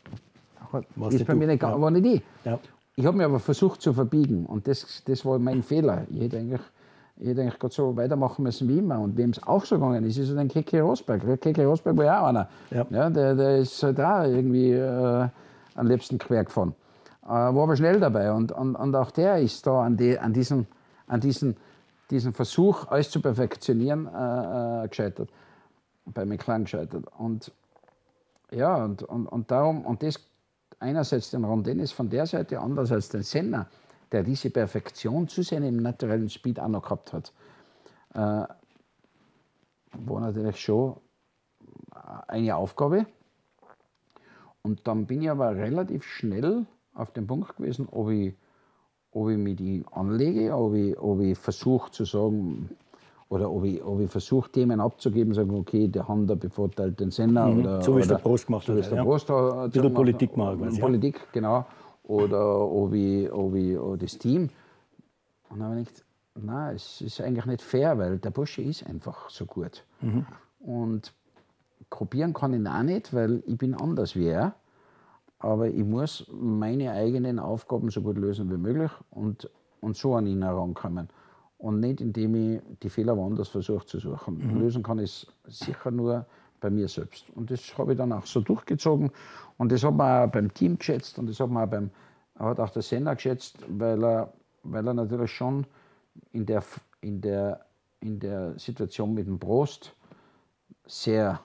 Das ist bei mir nicht, ja. war nicht ich. Ja. Ich habe mich aber versucht zu verbiegen und das, das war mein Fehler. Ich hätte eigentlich, ich hätte eigentlich gerade so weitermachen müssen wie immer. Und wem es auch so gegangen ist, ist dann Keke Rosberg. Keke Rosberg war ja auch einer. Ja. Ja, der, der ist halt auch irgendwie äh, am liebsten quer gefahren. Äh, war aber schnell dabei und, und, und auch der ist da an, die, an, diesen, an diesen, diesen Versuch, alles zu perfektionieren, äh, äh, gescheitert. Bei McLaren gescheitert. Und ja, und, und, und darum, und das einerseits den Ron Dennis von der Seite, andererseits den Senna, der diese Perfektion zu seinem naturellen Speed auch noch gehabt hat, äh, war natürlich schon eine Aufgabe. Und dann bin ich aber relativ schnell auf den Punkt gewesen, ob ich, ob ich mich die anlege, ob ich, ob ich versuche zu sagen, oder ob ich, ob ich versuche, Themen abzugeben, sagen, okay, der Honda bevorteilt den Senna. Mhm. Oder, so wie es der Prost gemacht so hat. So wie es der Prost hat. Ein bisschen Politik machen. Ja. Politik, genau. Oder ob ich, ob ich ob das Team. Und dann habe ich gedacht, nein, es ist eigentlich nicht fair, weil der Bursche ist einfach so gut. Mhm. Und kopieren kann ich ihn auch nicht, weil ich bin anders wie er. Aber ich muss meine eigenen Aufgaben so gut lösen wie möglich und, und so an ihn herankommen. Und nicht, indem ich die Fehler woanders versuche zu suchen. Mhm. Lösen kann ich es sicher nur bei mir selbst. Und das habe ich dann auch so durchgezogen. Und das hat man auch beim Team geschätzt und das hat man auch beim, hat auch der Senna geschätzt, weil er, weil er natürlich schon in der, in der, in der Situation mit dem Prost sehr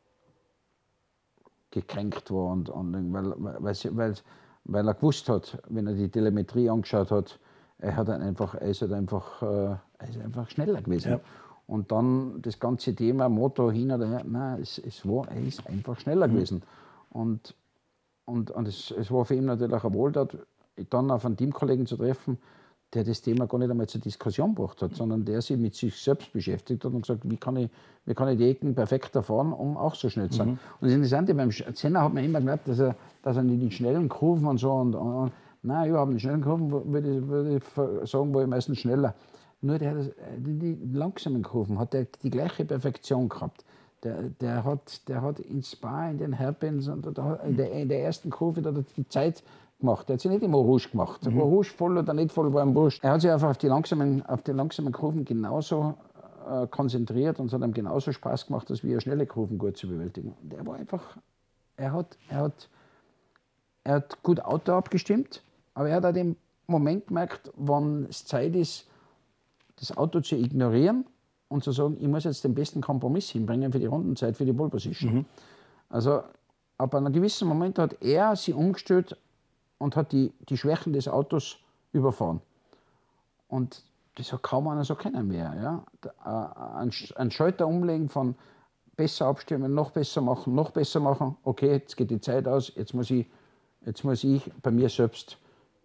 gekränkt war. Und, und weil, weil, weil, weil er gewusst hat, wenn er die Telemetrie angeschaut hat, Er, hat einfach, er, ist halt einfach, er ist einfach schneller gewesen. Ja. Und dann das ganze Thema Motor hin oder her, nein, es, es war, er ist einfach schneller mhm. gewesen. Und, und, und es, es war für ihn natürlich eine Wohltat, dann auf einen Teamkollegen zu treffen, der das Thema gar nicht einmal zur Diskussion gebracht hat, sondern der sich mit sich selbst beschäftigt hat und gesagt, wie kann ich, wie kann ich die Ecken perfekter fahren, um auch so schnell zu sein. Mhm. Und das Interessante, beim Senna hat man immer geglaubt, dass er, dass er in den schnellen Kurven und so und, und nein, überhaupt nicht. Schnellen Kurven würde ich, würde ich sagen, war ich meistens schneller. Nur der, die, die langsamen Kurven hat der die gleiche Perfektion gehabt. Der, der, hat, der hat in Spa, in den Hairpins, und in der, in der ersten Kurve da hat er die Zeit gemacht. Er hat sich nicht immer Rouge gemacht. Mhm. War Rouge voll oder nicht voll, war ein Wurscht. Er hat sich einfach auf die langsamen, auf die langsamen Kurven genauso äh, konzentriert und es hat ihm genauso Spaß gemacht, als wie er schnelle Kurven gut zu bewältigen. Und er war einfach, er hat, er hat, er hat gut Auto abgestimmt. Aber er hat auch den Moment gemerkt, wann es Zeit ist, das Auto zu ignorieren und zu sagen, ich muss jetzt den besten Kompromiss hinbringen für die Rundenzeit, für die Pole Position. Mhm. Also ab einem gewissen Moment hat er sich umgestellt und hat die, die Schwächen des Autos überfahren. Und das hat kaum einer so kennen mehr. Ja? Ein, ein Schalter umlegen von besser abstimmen, noch besser machen, noch besser machen. Okay, jetzt geht die Zeit aus, jetzt muss ich, jetzt muss ich bei mir selbst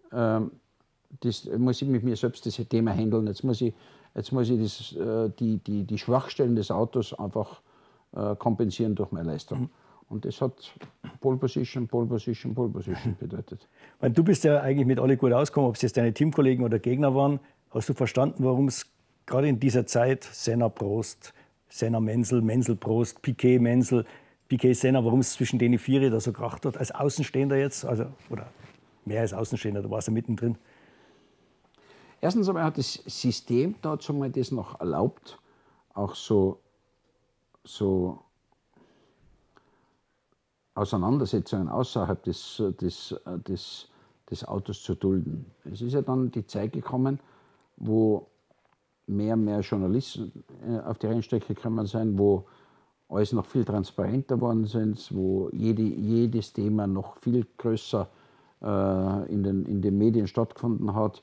das muss ich mit mir selbst das Thema handeln. Jetzt muss ich, jetzt muss ich das, die, die, die Schwachstellen des Autos einfach kompensieren durch meine Leistung. Mhm. Und das hat Pole Position, Pole Position, Pole Position bedeutet. Weil du bist ja eigentlich mit alle gut ausgekommen, ob es jetzt deine Teamkollegen oder Gegner waren. Hast du verstanden, warum es gerade in dieser Zeit Senna Prost, Senna Menzel, Menzel Prost, Piquet Menzel, Piquet Senna, warum es zwischen denen vier da so kracht hat, als Außenstehender jetzt, also, oder mehr als Außenstehender, da war es ja mittendrin. Erstens einmal hat das System dazu mal das noch erlaubt, auch so, so Auseinandersetzungen außerhalb des, des, des, des Autos zu dulden. Es ist ja dann die Zeit gekommen, wo mehr und mehr Journalisten auf die Rennstrecke gekommen sind, wo alles noch viel transparenter geworden sind, wo jede, jedes Thema noch viel größer in den, in den Medien stattgefunden hat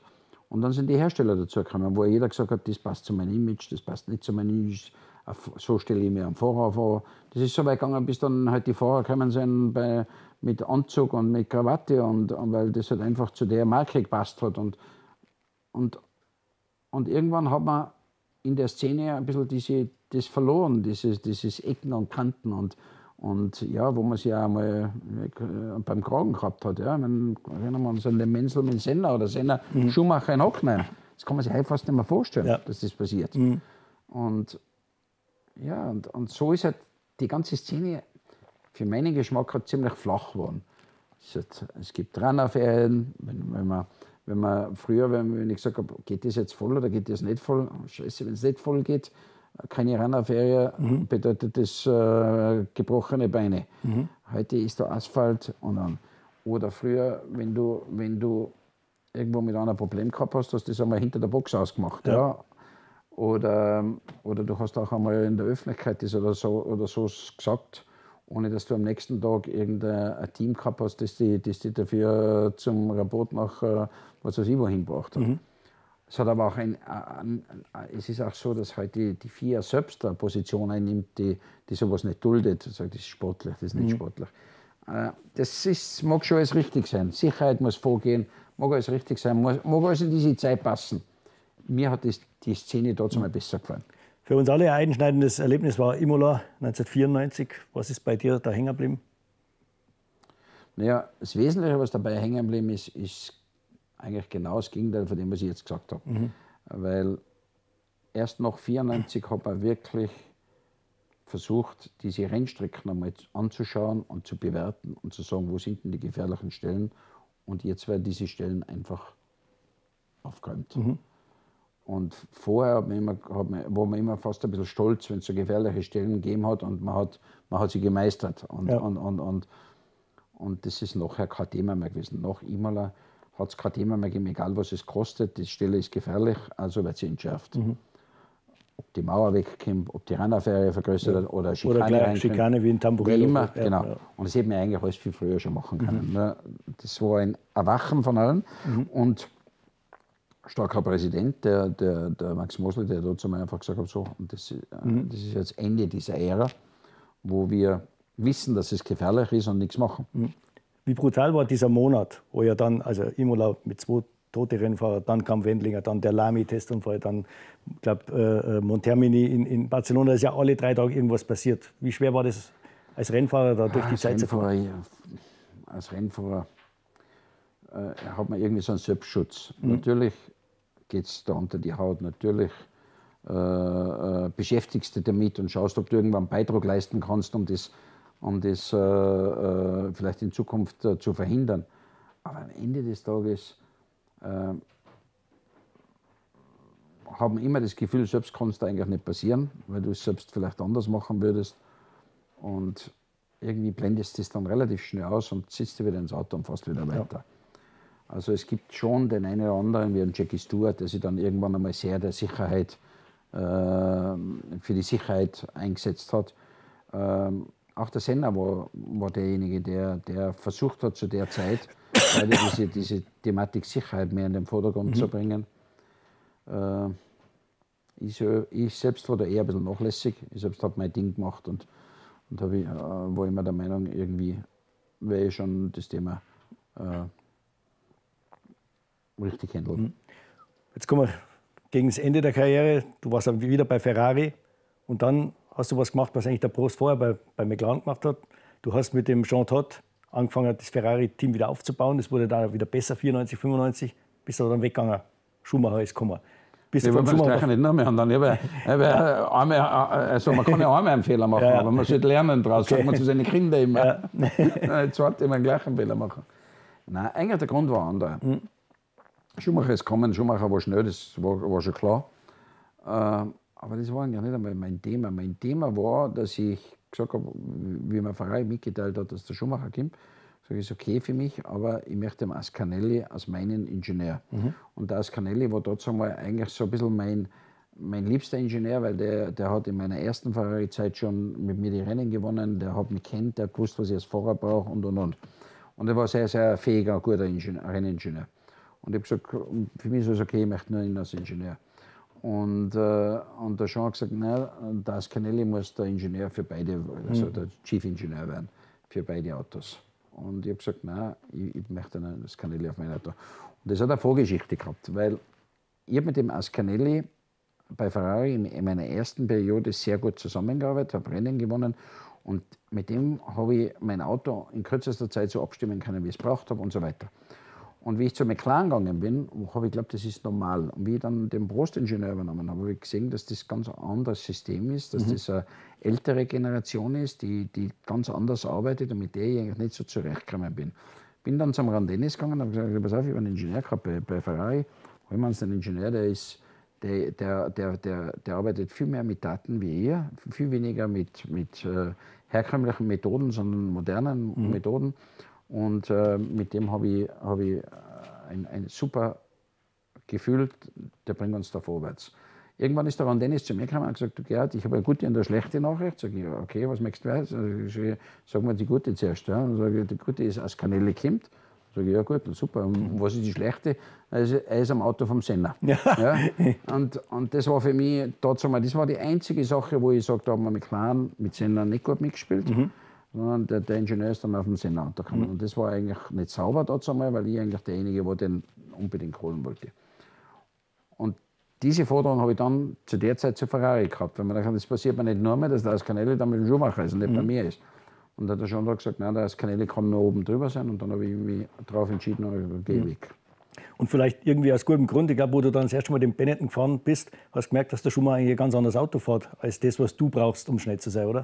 Und dann sind die Hersteller dazugekommen, wo jeder gesagt hat, das passt zu meinem Image, das passt nicht zu meinem Image, so stelle ich mir einen Fahrer vor. Das ist so weit gegangen, bis dann halt die Fahrer gekommen sind bei, mit Anzug und mit Krawatte, und, und weil das halt einfach zu der Marke gepasst hat. Und, und, und irgendwann hat man in der Szene ein bisschen diese, das verloren, dieses, dieses Ecken und Kanten und, und ja, wo man sich auch mal beim Kragen gehabt hat. Ja. Man, erinnern wir uns an den Menzel mit Senna oder Senna mhm. Schumacher in Hockenheim. Das kann man sich heute fast nicht mehr vorstellen, ja. dass das passiert. Mhm. Und ja, und, und so ist halt die ganze Szene für meinen Geschmack halt ziemlich flach geworden. Es, hat, es gibt Rennerferien, wenn, wenn man Wenn man früher, wenn, wenn ich gesagt habe, geht das jetzt voll oder geht das nicht voll? Scheiße, wenn es nicht voll geht, keine Rennerferie, mhm. bedeutet das äh, gebrochene Beine. Mhm. Heute ist der Asphalt und dann. Oder früher, wenn du, wenn du irgendwo mit einer Problem gehabt hast, hast du das einmal hinter der Box ausgemacht. Ja. Ja. Oder, oder du hast auch einmal in der Öffentlichkeit das oder so, oder so gesagt, ohne dass du am nächsten Tag irgendein Team gehabt hast, das die, das die dafür zum Rapport nach was weiß ich wohin gebracht hat. Mhm. Es hat aber auch ein, ein, ein, es ist auch so, dass heute die, die F I A selbst eine Position einnimmt, die, die sowas nicht duldet. Sagt, das ist sportlich, das ist nicht mhm. sportlich. Das ist, mag schon alles richtig sein. Sicherheit muss vorgehen, mag alles richtig sein, mag, mag alles in diese Zeit passen. Mir hat das, die Szene dazu mal besser gefallen. Für uns alle ein einschneidendes Erlebnis war Imola neunzehnhundertvierundneunzig. Was ist bei dir da hängen geblieben? Naja, das Wesentliche, was dabei hängen geblieben ist, ist eigentlich genau das Gegenteil von dem, was ich jetzt gesagt habe. Mhm. Weil erst nach neunzehnhundertvierundneunzig hat man wirklich versucht, diese Rennstrecken einmal anzuschauen und zu bewerten und zu sagen, wo sind denn die gefährlichen Stellen. Und jetzt werden diese Stellen einfach aufgeräumt. Mhm. Und vorher hat man immer, hat man, war man immer fast ein bisschen stolz, wenn es so gefährliche Stellen gegeben hat und man hat, man hat sie gemeistert. Und, ja. und, und, und, und das ist nachher kein Thema mehr gewesen. Nach Imola hat es kein Thema mehr gegeben, egal was es kostet, die Stelle ist gefährlich, also wird sie entschärft. Mhm. Ob die Mauer wegkommt, ob die Rennerferie vergrößert wird ja. oder Schikane Oder gleich Schikane wie in Tamburello. Wie immer, ja, genau. Ja. Und das hätte man eigentlich alles viel früher schon machen können. Mhm. Das war ein Erwachen von allen. Mhm. Und starker Präsident, der, der, der Max Mosley, der dazu mal einfach gesagt hat, so, und das, mhm. das ist jetzt Ende dieser Ära, wo wir wissen, dass es gefährlich ist und nichts machen. Mhm. Wie brutal war dieser Monat, wo ja dann, also Imola mit zwei tote Rennfahrer, dann kam Wendlinger, dann der Lamy-Testunfall, dann, ich glaube, äh, Montermini in, in Barcelona, ist ja alle drei Tage irgendwas passiert. Wie schwer war das als Rennfahrer da durch die als Zeit zu fahren? Ja, als Rennfahrer äh, hat man irgendwie so einen Selbstschutz. Mhm. Natürlich geht es da unter die Haut, natürlich äh, äh, beschäftigst du dich damit und schaust, ob du irgendwann einen Beitrag leisten kannst, um das, um das äh, äh, vielleicht in Zukunft äh, zu verhindern. Aber am Ende des Tages äh, haben immer das Gefühl, selbst kann es eigentlich nicht passieren, weil du es selbst vielleicht anders machen würdest. Und irgendwie blendest du es dann relativ schnell aus und sitzt du wieder ins Auto und fährst wieder weiter. Ja. Also es gibt schon den einen oder anderen, wie ein Jackie Stewart, der sich dann irgendwann einmal sehr der Sicherheit, äh, für die Sicherheit eingesetzt hat. Ähm, auch der Senna war, war derjenige, der, der versucht hat zu der Zeit, diese, diese Thematik Sicherheit mehr in den Vordergrund mhm. zu bringen. Äh, ich, ich selbst war da eher ein bisschen nachlässig. Ich selbst habe mein Ding gemacht und, und ich, äh, war immer der Meinung, irgendwie wäre ich schon das Thema äh, richtig handeln. Jetzt kommen wir gegen das Ende der Karriere. Du warst wieder bei Ferrari und dann hast du was gemacht, was eigentlich der Prost vorher bei, bei McLaren gemacht hat. Du hast mit dem Jean Todt angefangen, das Ferrari-Team wieder aufzubauen. Das wurde dann wieder besser, vierundneunzig, fünfundneunzig, bist du dann weggegangen. Schumacher ist gekommen. Bist ich wollte das nicht mehr haben. Dann habe ich, einmal, also man kann ja einmal einen Fehler machen, ja, ja. aber man sollte lernen daraus, okay. sagt man zu seinen Kindern immer. Ja. Jetzt sollte man gleich einen Fehler machen. Nein, eigentlich der Grund war anderer. Mhm. Schumacher ist gekommen, Schumacher war schnell, das war, war schon klar. Äh, aber das war eigentlich nicht einmal mein Thema. Mein Thema war, dass ich gesagt habe, wie mir Ferrari mitgeteilt hat, dass der Schumacher kommt, sage ich, ist okay für mich, aber ich möchte den Ascanelli als meinen Ingenieur. Mhm. Und der Ascanelli war dazu mal eigentlich so ein bisschen mein, mein liebster Ingenieur, weil der, der hat in meiner ersten Ferrari-Zeit schon mit mir die Rennen gewonnen, der hat mich kennt, der hat gewusst, was ich als Fahrer brauche und und und. Und er war sehr, sehr fähiger, guter Ingenieur, Renningenieur. Und ich habe gesagt, für mich ist es okay, ich möchte nur ihn als Ingenieur. Und, äh, und der Jean hat gesagt, nein, der Ascanelli muss der Ingenieur für beide, also der Chief Ingenieur werden, für beide Autos. Und ich habe gesagt, nein, ich, ich möchte einen Ascanelli auf mein Auto. Und das hat eine Vorgeschichte gehabt, weil ich habe mit dem Ascanelli bei Ferrari in meiner ersten Periode sehr gut zusammengearbeitet, habe Rennen gewonnen und mit dem habe ich mein Auto in kürzester Zeit so abstimmen können, wie ich es braucht habe und so weiter. Und wie ich zu McLaren gegangen bin, habe ich geglaubt, das ist normal. Und wie ich dann den Prost-Ingenieur übernommen habe, habe ich gesehen, dass das ein ganz anderes System ist, dass mhm. das eine ältere Generation ist, die, die ganz anders arbeitet und mit der ich eigentlich nicht so zurechtgekommen bin. Bin dann zum Rennes gegangen und habe gesagt, pass auf, ich habe einen Ingenieur gehabt bei, bei Ferrari. Holen wir uns einen Ingenieur, der, ist, der, der, der, der, der arbeitet viel mehr mit Daten wie ihr, viel weniger mit, mit äh, herkömmlichen Methoden, sondern modernen mhm. Methoden. Und äh, mit dem habe ich, hab ich ein, ein super Gefühl, der bringt uns da vorwärts. Irgendwann ist der Ron Dennis zu mir gekommen und gesagt, du Gerhard, ich habe eine gute und eine schlechte Nachricht. Sag ich, okay, was möchtest du wissen? Sag mir die gute zuerst. Ja. Und sage ich, die gute ist, Ascanelli kommt. Sag ich, ja gut, super. Und was ist die schlechte? Also, er ist am Auto vom Senna. Ja. Ja. Und, und das war für mich, dazu mal, das war die einzige Sache, wo ich sage, da haben wir McLaren mit Senna nicht gut mitgespielt. Mhm. Sondern der, der Ingenieur ist dann auf dem Senna-Auto gekommen. Mhm. Und das war eigentlich nicht sauber dazu mal, weil ich eigentlich derjenige war, den unbedingt holen wollte. Und diese Forderung habe ich dann zu der Zeit zu Ferrari gehabt, weil man dachte, das passiert mir nicht nur mehr, dass der Ascanelli dann mit dem Schumacher ist und nicht mhm. bei mir ist. Und da hat er schon gesagt, nein, der Ascanelli kann nur oben drüber sein. Und dann habe ich mich darauf entschieden und gehe mhm. weg. Und vielleicht irgendwie aus gutem Grund, ich glaube, wo du dann das erste Mal den Benetton gefahren bist, hast du gemerkt, dass der Schumacher ein ganz anderes Auto fährt, als das, was du brauchst, um schnell zu sein, oder?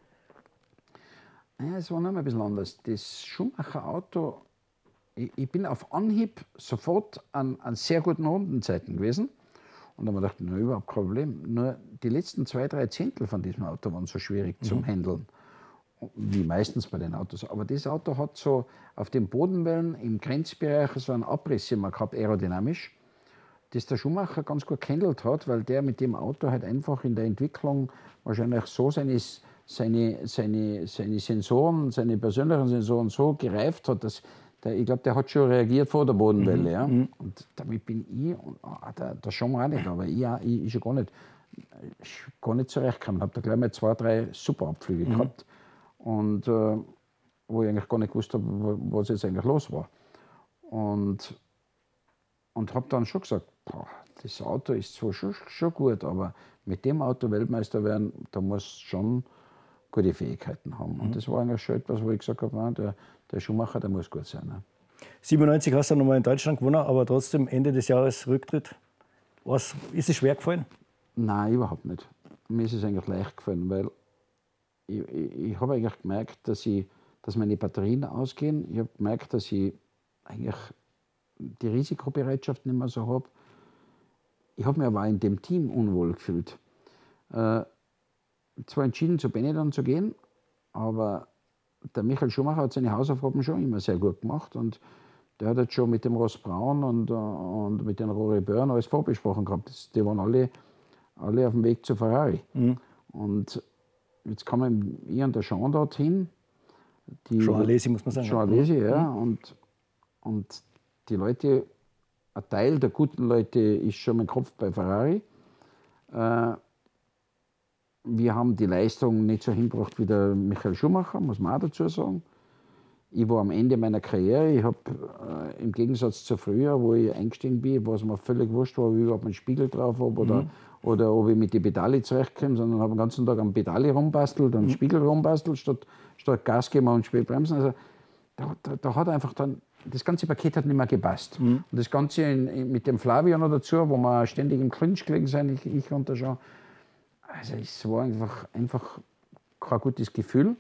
Ja, es war noch mal ein bisschen anders. Das Schumacher-Auto, ich, ich bin auf Anhieb sofort an, an sehr guten Rundenzeiten gewesen. Und dann habe ich gedacht, na, überhaupt kein Problem. Nur die letzten zwei, drei Zehntel von diesem Auto waren so schwierig mhm. zum Handeln. Wie meistens bei den Autos. Aber das Auto hat so auf den Bodenwellen im Grenzbereich so einen Abriss immer gehabt, aerodynamisch, das der Schumacher ganz gut gehandelt hat, weil der mit dem Auto halt einfach in der Entwicklung wahrscheinlich so seine, seine, seine, seine Sensoren, seine persönlichen Sensoren so gereift hat, dass der, ich glaube, der hat schon reagiert vor der Bodenwelle. Mhm. Ja. Und damit bin ich, und, ah, der, der schon auch nicht, aber ich, ich, ich schon gar nicht, ich gar nicht zurechtgekommen. Ich habe da gleich mal zwei, drei super Abflüge mhm. gehabt. Und äh, wo ich eigentlich gar nicht gewusst habe, was jetzt eigentlich los war. Und, und habe dann schon gesagt, boah, das Auto ist zwar schon, schon gut, aber mit dem Auto Weltmeister werden, da muss schon gute Fähigkeiten haben. Mhm. Und das war eigentlich schon etwas, wo ich gesagt habe, nein, der, der Schumacher, der muss gut sein. Ne? siebenundneunzig hast du nochmal in Deutschland gewonnen, aber trotzdem Ende des Jahres Rücktritt. Was, ist es schwer gefallen? Nein, überhaupt nicht. Mir ist es eigentlich leicht gefallen, weil ich, ich, ich habe eigentlich gemerkt, dass, ich, dass meine Batterien ausgehen. Ich habe gemerkt, dass ich eigentlich die Risikobereitschaft nicht mehr so habe. Ich habe mich aber auch in dem Team unwohl gefühlt. Äh, zwar entschieden, zu Benetton zu gehen, aber der Michael Schumacher hat seine Hausaufgaben schon immer sehr gut gemacht. Und der hat jetzt schon mit dem Ross Braun und, und mit den Rory Byrne alles vorbesprochen gehabt. Das, die waren alle, alle auf dem Weg zu Ferrari. Mhm. Und jetzt kommen ich und der Jean dorthin. Jean Alesi, muss man sagen. Jean Alesi, ja. Mhm. Und, und die Leute, ein Teil der guten Leute ist schon mein Kopf bei Ferrari. Äh, wir haben die Leistung nicht so hingebracht wie der Michael Schumacher, muss man auch dazu sagen. Ich war am Ende meiner Karriere. Ich habe äh, im Gegensatz zu früher, wo ich eingestiegen bin, was mir völlig wurscht war, ob ich überhaupt einen Spiegel drauf habe oder, mhm. oder ob ich mit den Pedali zurechtkomme, sondern habe den ganzen Tag am Pedali rumbastelt und mhm. Spiegel rumbastelt, statt, statt Gas geben und spät bremsen. Also, da, da, da hat einfach dann, das ganze Paket hat nicht mehr gepasst. Mhm. Und das Ganze in, in, mit dem Flavio noch dazu, wo wir ständig im Clinch gelegen sind, ich, ich und der Jean. Also es war einfach, einfach kein gutes Gefühl.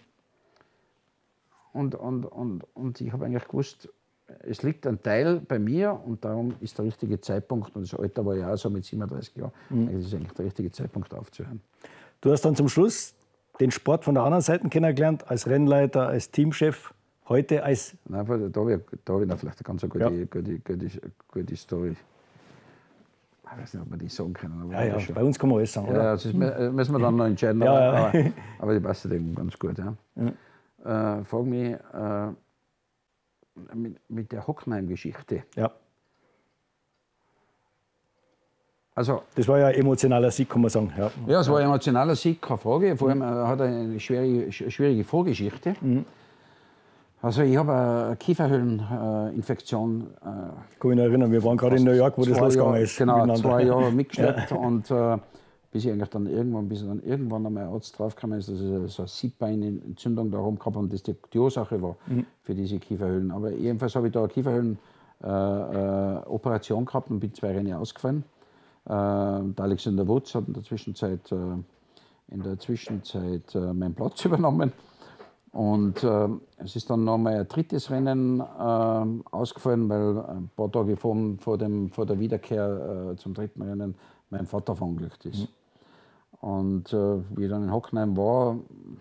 Und, und, und, und ich habe eigentlich gewusst, es liegt ein Teil bei mir und darum ist der richtige Zeitpunkt, und das Alter war ja auch so mit siebenunddreißig Jahren, mhm. das ist eigentlich der richtige Zeitpunkt aufzuhören. Du hast dann zum Schluss den Sport von der anderen Seite kennengelernt, als Rennleiter, als Teamchef, heute als... Nein, da habe ich, da habe ich noch vielleicht eine ganz gute, ja. gute, gute, gute Story. Ich weiß nicht, ob wir die sagen können. Aber ja, ja, bei uns kann man alles sagen, oder? Ja, das müssen wir dann noch entscheiden, ja, aber, ja. aber, aber die passt eben ganz gut. Ja. Mhm. Äh, frag mich, äh, mit, mit der Hockenheim-Geschichte. Ja. Also, das war ja ein emotionaler Sieg, kann man sagen. Ja, ja es war ein emotionaler Sieg, keine Frage. Vor allem äh, hat er eine schwere, schwierige Vorgeschichte. Mhm. Also ich habe eine Kieferhöhleninfektion. Äh, kann ich mich erinnern, wir waren gerade in New York, wo das losgegangen ist. Genau, zwei Jahre mitgeschleppt. Ja. Und äh, bis ich eigentlich dann irgendwann, bis dann irgendwann einmal ein Arzt draufgekommen ist, dass ich so eine Siebbeinentzündung da rum gehabt habe und das die, die Ursache war mhm. für diese Kieferhöhlen. Aber jedenfalls habe ich da eine Kieferhöhlenoperation äh, äh, gehabt und bin zwei Rennen ausgefallen. Äh, der Alexander Wutz hat in der Zwischenzeit, äh, in der Zwischenzeit äh, meinen Platz übernommen. Und äh, es ist dann noch mal ein drittes Rennen äh, ausgefallen, weil ein paar Tage vor, vor, dem, vor der Wiederkehr äh, zum dritten Rennen mein Vater verunglückt ist. Mhm. Und äh, wie ich dann in Hockenheim war,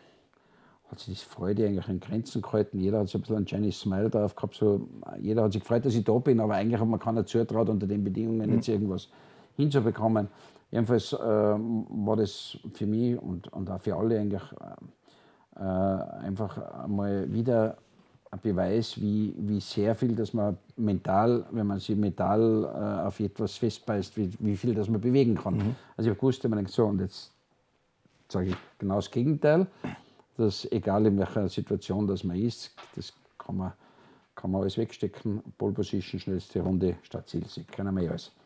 hat sich die Freude eigentlich in Grenzen gehalten. Jeder hat so ein bisschen einen Chinese Smile drauf gehabt. So, jeder hat sich gefreut, dass ich da bin, aber eigentlich hat man keiner zugetraut, unter den Bedingungen mhm. jetzt irgendwas hinzubekommen. Jedenfalls äh, war das für mich und, und auch für alle eigentlich äh, einfach mal wieder ein Beweis, wie, wie sehr viel, dass man mental, wenn man sich mental äh, auf etwas festbeißt, wie, wie viel das man bewegen kann. Mhm. Also ich wusste, man denkt so, und jetzt sage ich genau das Gegenteil, dass egal in welcher Situation das man ist, das kann man, kann man alles wegstecken, Pole Position, schnellste Runde, statt Zielsieg, kennen wir ja alles.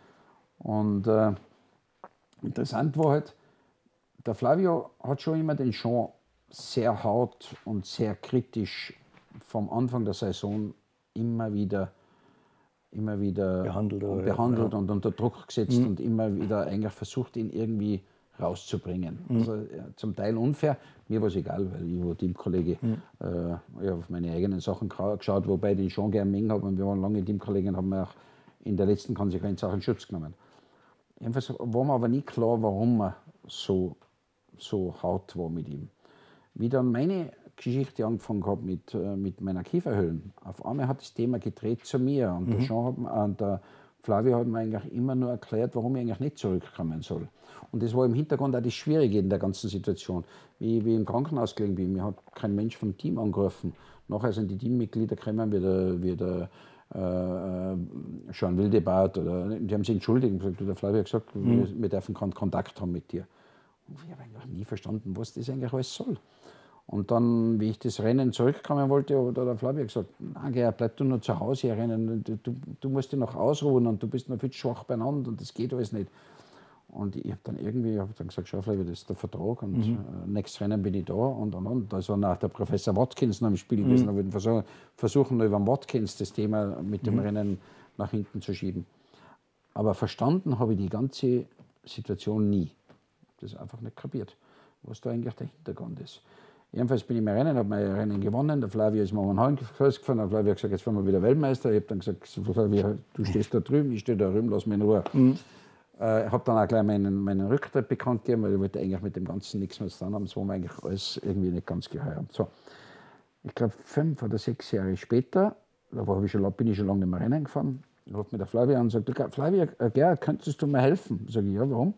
Und äh, interessant war halt, der Flavio hat schon immer den Jean sehr hart und sehr kritisch vom Anfang der Saison immer wieder, immer wieder behandelt, oder, behandelt ja. und unter Druck gesetzt mhm. und immer wieder eigentlich versucht, ihn irgendwie rauszubringen. Mhm. Also, ja, zum Teil unfair, mir war es egal, weil ich war Teamkollege. Mhm. Äh, ich habe auf meine eigenen Sachen geschaut, wobei ich den schon gerne mengen habe und wir waren lange Teamkollegen und haben auch in der letzten Konsequenz auch in Schutz genommen. Jedenfalls war mir aber nie klar, warum er so, so hart war mit ihm. Wie dann meine Geschichte angefangen habe mit, äh, mit meiner Kieferhöhlen, auf einmal hat das Thema gedreht zu mir. Und, mhm. der, Jean hat, und der Flavio hat mir eigentlich immer nur erklärt, warum ich eigentlich nicht zurückkommen soll. Und das war im Hintergrund auch das Schwierige in der ganzen Situation. Wie, wie ich im Krankenhaus gelegen bin, mir hat kein Mensch vom Team angerufen. Nachher sind die Teammitglieder gekommen, wie der, wie der äh, Jean Wildebart, oder die haben sich entschuldigt und gesagt, der Flavio hat gesagt, mhm. wir, wir dürfen keinen Kontakt haben mit dir. Und ich habe eigentlich nie verstanden, was das eigentlich alles soll. Und dann, wie ich das Rennen zurückkommen wollte, hat der Flavio gesagt, nein, Gerhard, bleib du nur zu Hause hier rennen, du, du, du musst dich noch ausruhen und du bist noch viel schwach beieinander und das geht alles nicht. Und ich habe dann irgendwie hab dann gesagt, schau Flavio, das ist der Vertrag und mhm. äh, nächstes Rennen bin ich da. Und, und, und da ist dann auch der Professor Watkins noch im Spiel gewesen, mhm. da wollten versuchen, versuchen über den Watkins das Thema mit dem mhm. Rennen nach hinten zu schieben. Aber verstanden habe ich die ganze Situation nie. Das ist einfach nicht kapiert, was da eigentlich der Hintergrund ist. Jedenfalls bin ich mein Rennen, habe mein Rennen gewonnen. Der Flavio ist mir um den Hals gefahren. Der Flavio hat gesagt, jetzt fahren wir wieder Weltmeister. Ich habe dann gesagt, Flavio, du stehst da drüben, ich stehe da drüben, lass mich in Ruhe. Mhm. Äh, ich habe dann auch gleich meinen, meinen Rücktritt bekannt gegeben, weil ich wollte eigentlich mit dem Ganzen nichts mehr zu tun haben. Das war mir eigentlich alles irgendwie nicht ganz geheuer. So, ich glaube, fünf oder sechs Jahre später, da war ich schon, bin ich schon lange nicht mehr Rennen gefahren, ruft mir der Flavio an und sagt, Flavio, Gerhard, könntest du mir helfen? Sag ich, ja, warum?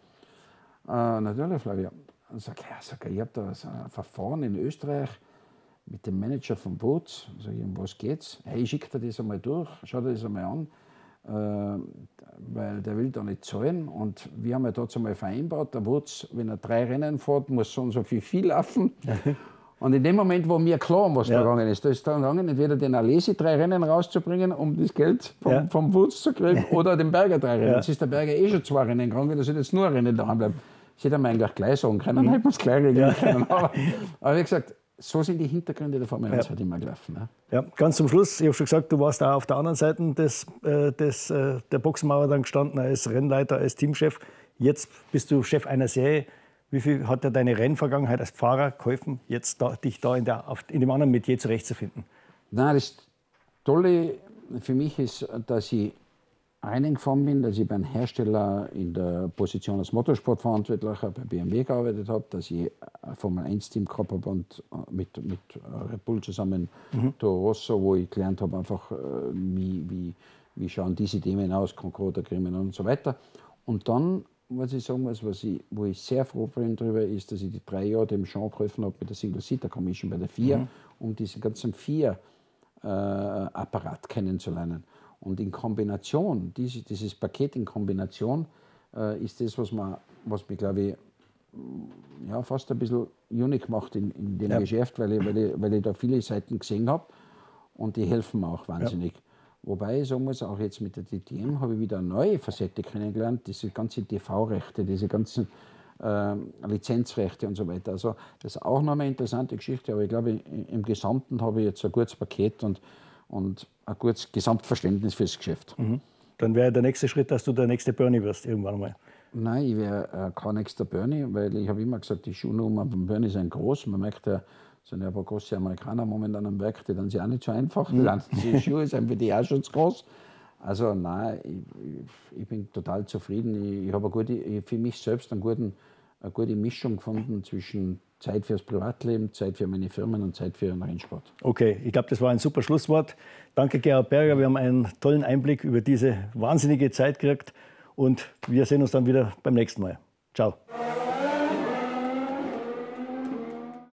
Äh, natürlich, Flavio. Und sag, ja, sag, ich habe da so ein Verfahren in Österreich mit dem Manager von Boots. Sag ich, um was geht's? Hey, ich schicke dir das einmal durch, schau dir das einmal an, äh, weil der will da nicht zahlen. Und wir haben ja dazu mal vereinbart, der Boots, wenn er drei Rennen fährt, muss so und so viel viel laufen. Und in dem Moment war mir klar, was ja. da gegangen ist. Da ist da gegangen, entweder den Alesi drei Rennen rauszubringen, um das Geld vom, ja. vom Boots zu kriegen, oder den Berger drei Rennen. Ja. Jetzt ist der Berger eh schon zwei Rennen gegangen, da sind jetzt nur Rennen daheim bleiben. Ich hätte mir eigentlich gleich sagen können, dann hätte man es gleich regeln können. Aber, aber wie gesagt, so sind die Hintergründe der Formel eins ja. halt immer gelaufen. Ne? Ja, ganz zum Schluss, ich habe schon gesagt, du warst auch auf der anderen Seite des, äh, des, äh, der Boxenmauer dann gestanden, als Rennleiter, als Teamchef. Jetzt bist du Chef einer Serie. Wie viel hat dir deine Rennvergangenheit als Fahrer geholfen, jetzt da, dich da in, der, auf, in dem anderen Metier zurechtzufinden? Nein, das Tolle für mich ist, dass ich reingefahren bin, dass ich beim Hersteller in der Position als Motorsportverantwortlicher bei B M W gearbeitet habe, dass ich ein Formel eins Team gehabt habe und mit, mit Red Bull zusammen, mhm. Toro Rosso, wo ich gelernt habe, einfach wie, wie, wie schauen diese Themen aus, Concorde, Criminal und so weiter. Und dann, was ich sagen muss, was ich, wo ich sehr froh bin darüber, ist, dass ich die drei Jahre dem Jean geholfen habe mit der Single-Seater-Commission bei der F I A, mhm. um diesen ganzen F I A-Apparat äh, kennenzulernen. Und in Kombination, dieses, dieses Paket in Kombination äh, ist das, was, man, was mich, glaube ich, ja, fast ein bisschen unique macht in, in dem ja. Geschäft, weil ich, weil, ich, weil ich da viele Seiten gesehen habe und die helfen mir auch wahnsinnig. Ja. Wobei ich sagen muss, auch jetzt mit der D T M habe ich wieder eine neue Facette kennengelernt, diese ganzen T V-Rechte, diese ganzen äh, Lizenzrechte und so weiter. Also das ist auch noch eine interessante Geschichte, aber ich glaube, im Gesamten habe ich jetzt ein gutes Paket und, und ein gutes Gesamtverständnis fürs Geschäft. Mhm. Dann wäre der nächste Schritt, dass du der nächste Bernie wirst, irgendwann mal. Nein, ich wäre äh, kein nächster Bernie, weil ich habe immer gesagt, die Schuhnummern von Bernie sind groß. Man merkt ja, es sind ja ein paar große Amerikaner momentan am Werk, die dann sind auch nicht so einfach. Mhm. Die Schuhe sind für die auch schon zu groß. Also nein, ich, ich bin total zufrieden. Ich, ich habe für mich selbst einen guten, eine gute Mischung gefunden zwischen Zeit fürs Privatleben, Zeit für meine Firmen und Zeit für den Rennsport. Okay, ich glaube, das war ein super Schlusswort. Danke, Gerhard Berger. Wir haben einen tollen Einblick über diese wahnsinnige Zeit gekriegt. Und wir sehen uns dann wieder beim nächsten Mal. Ciao.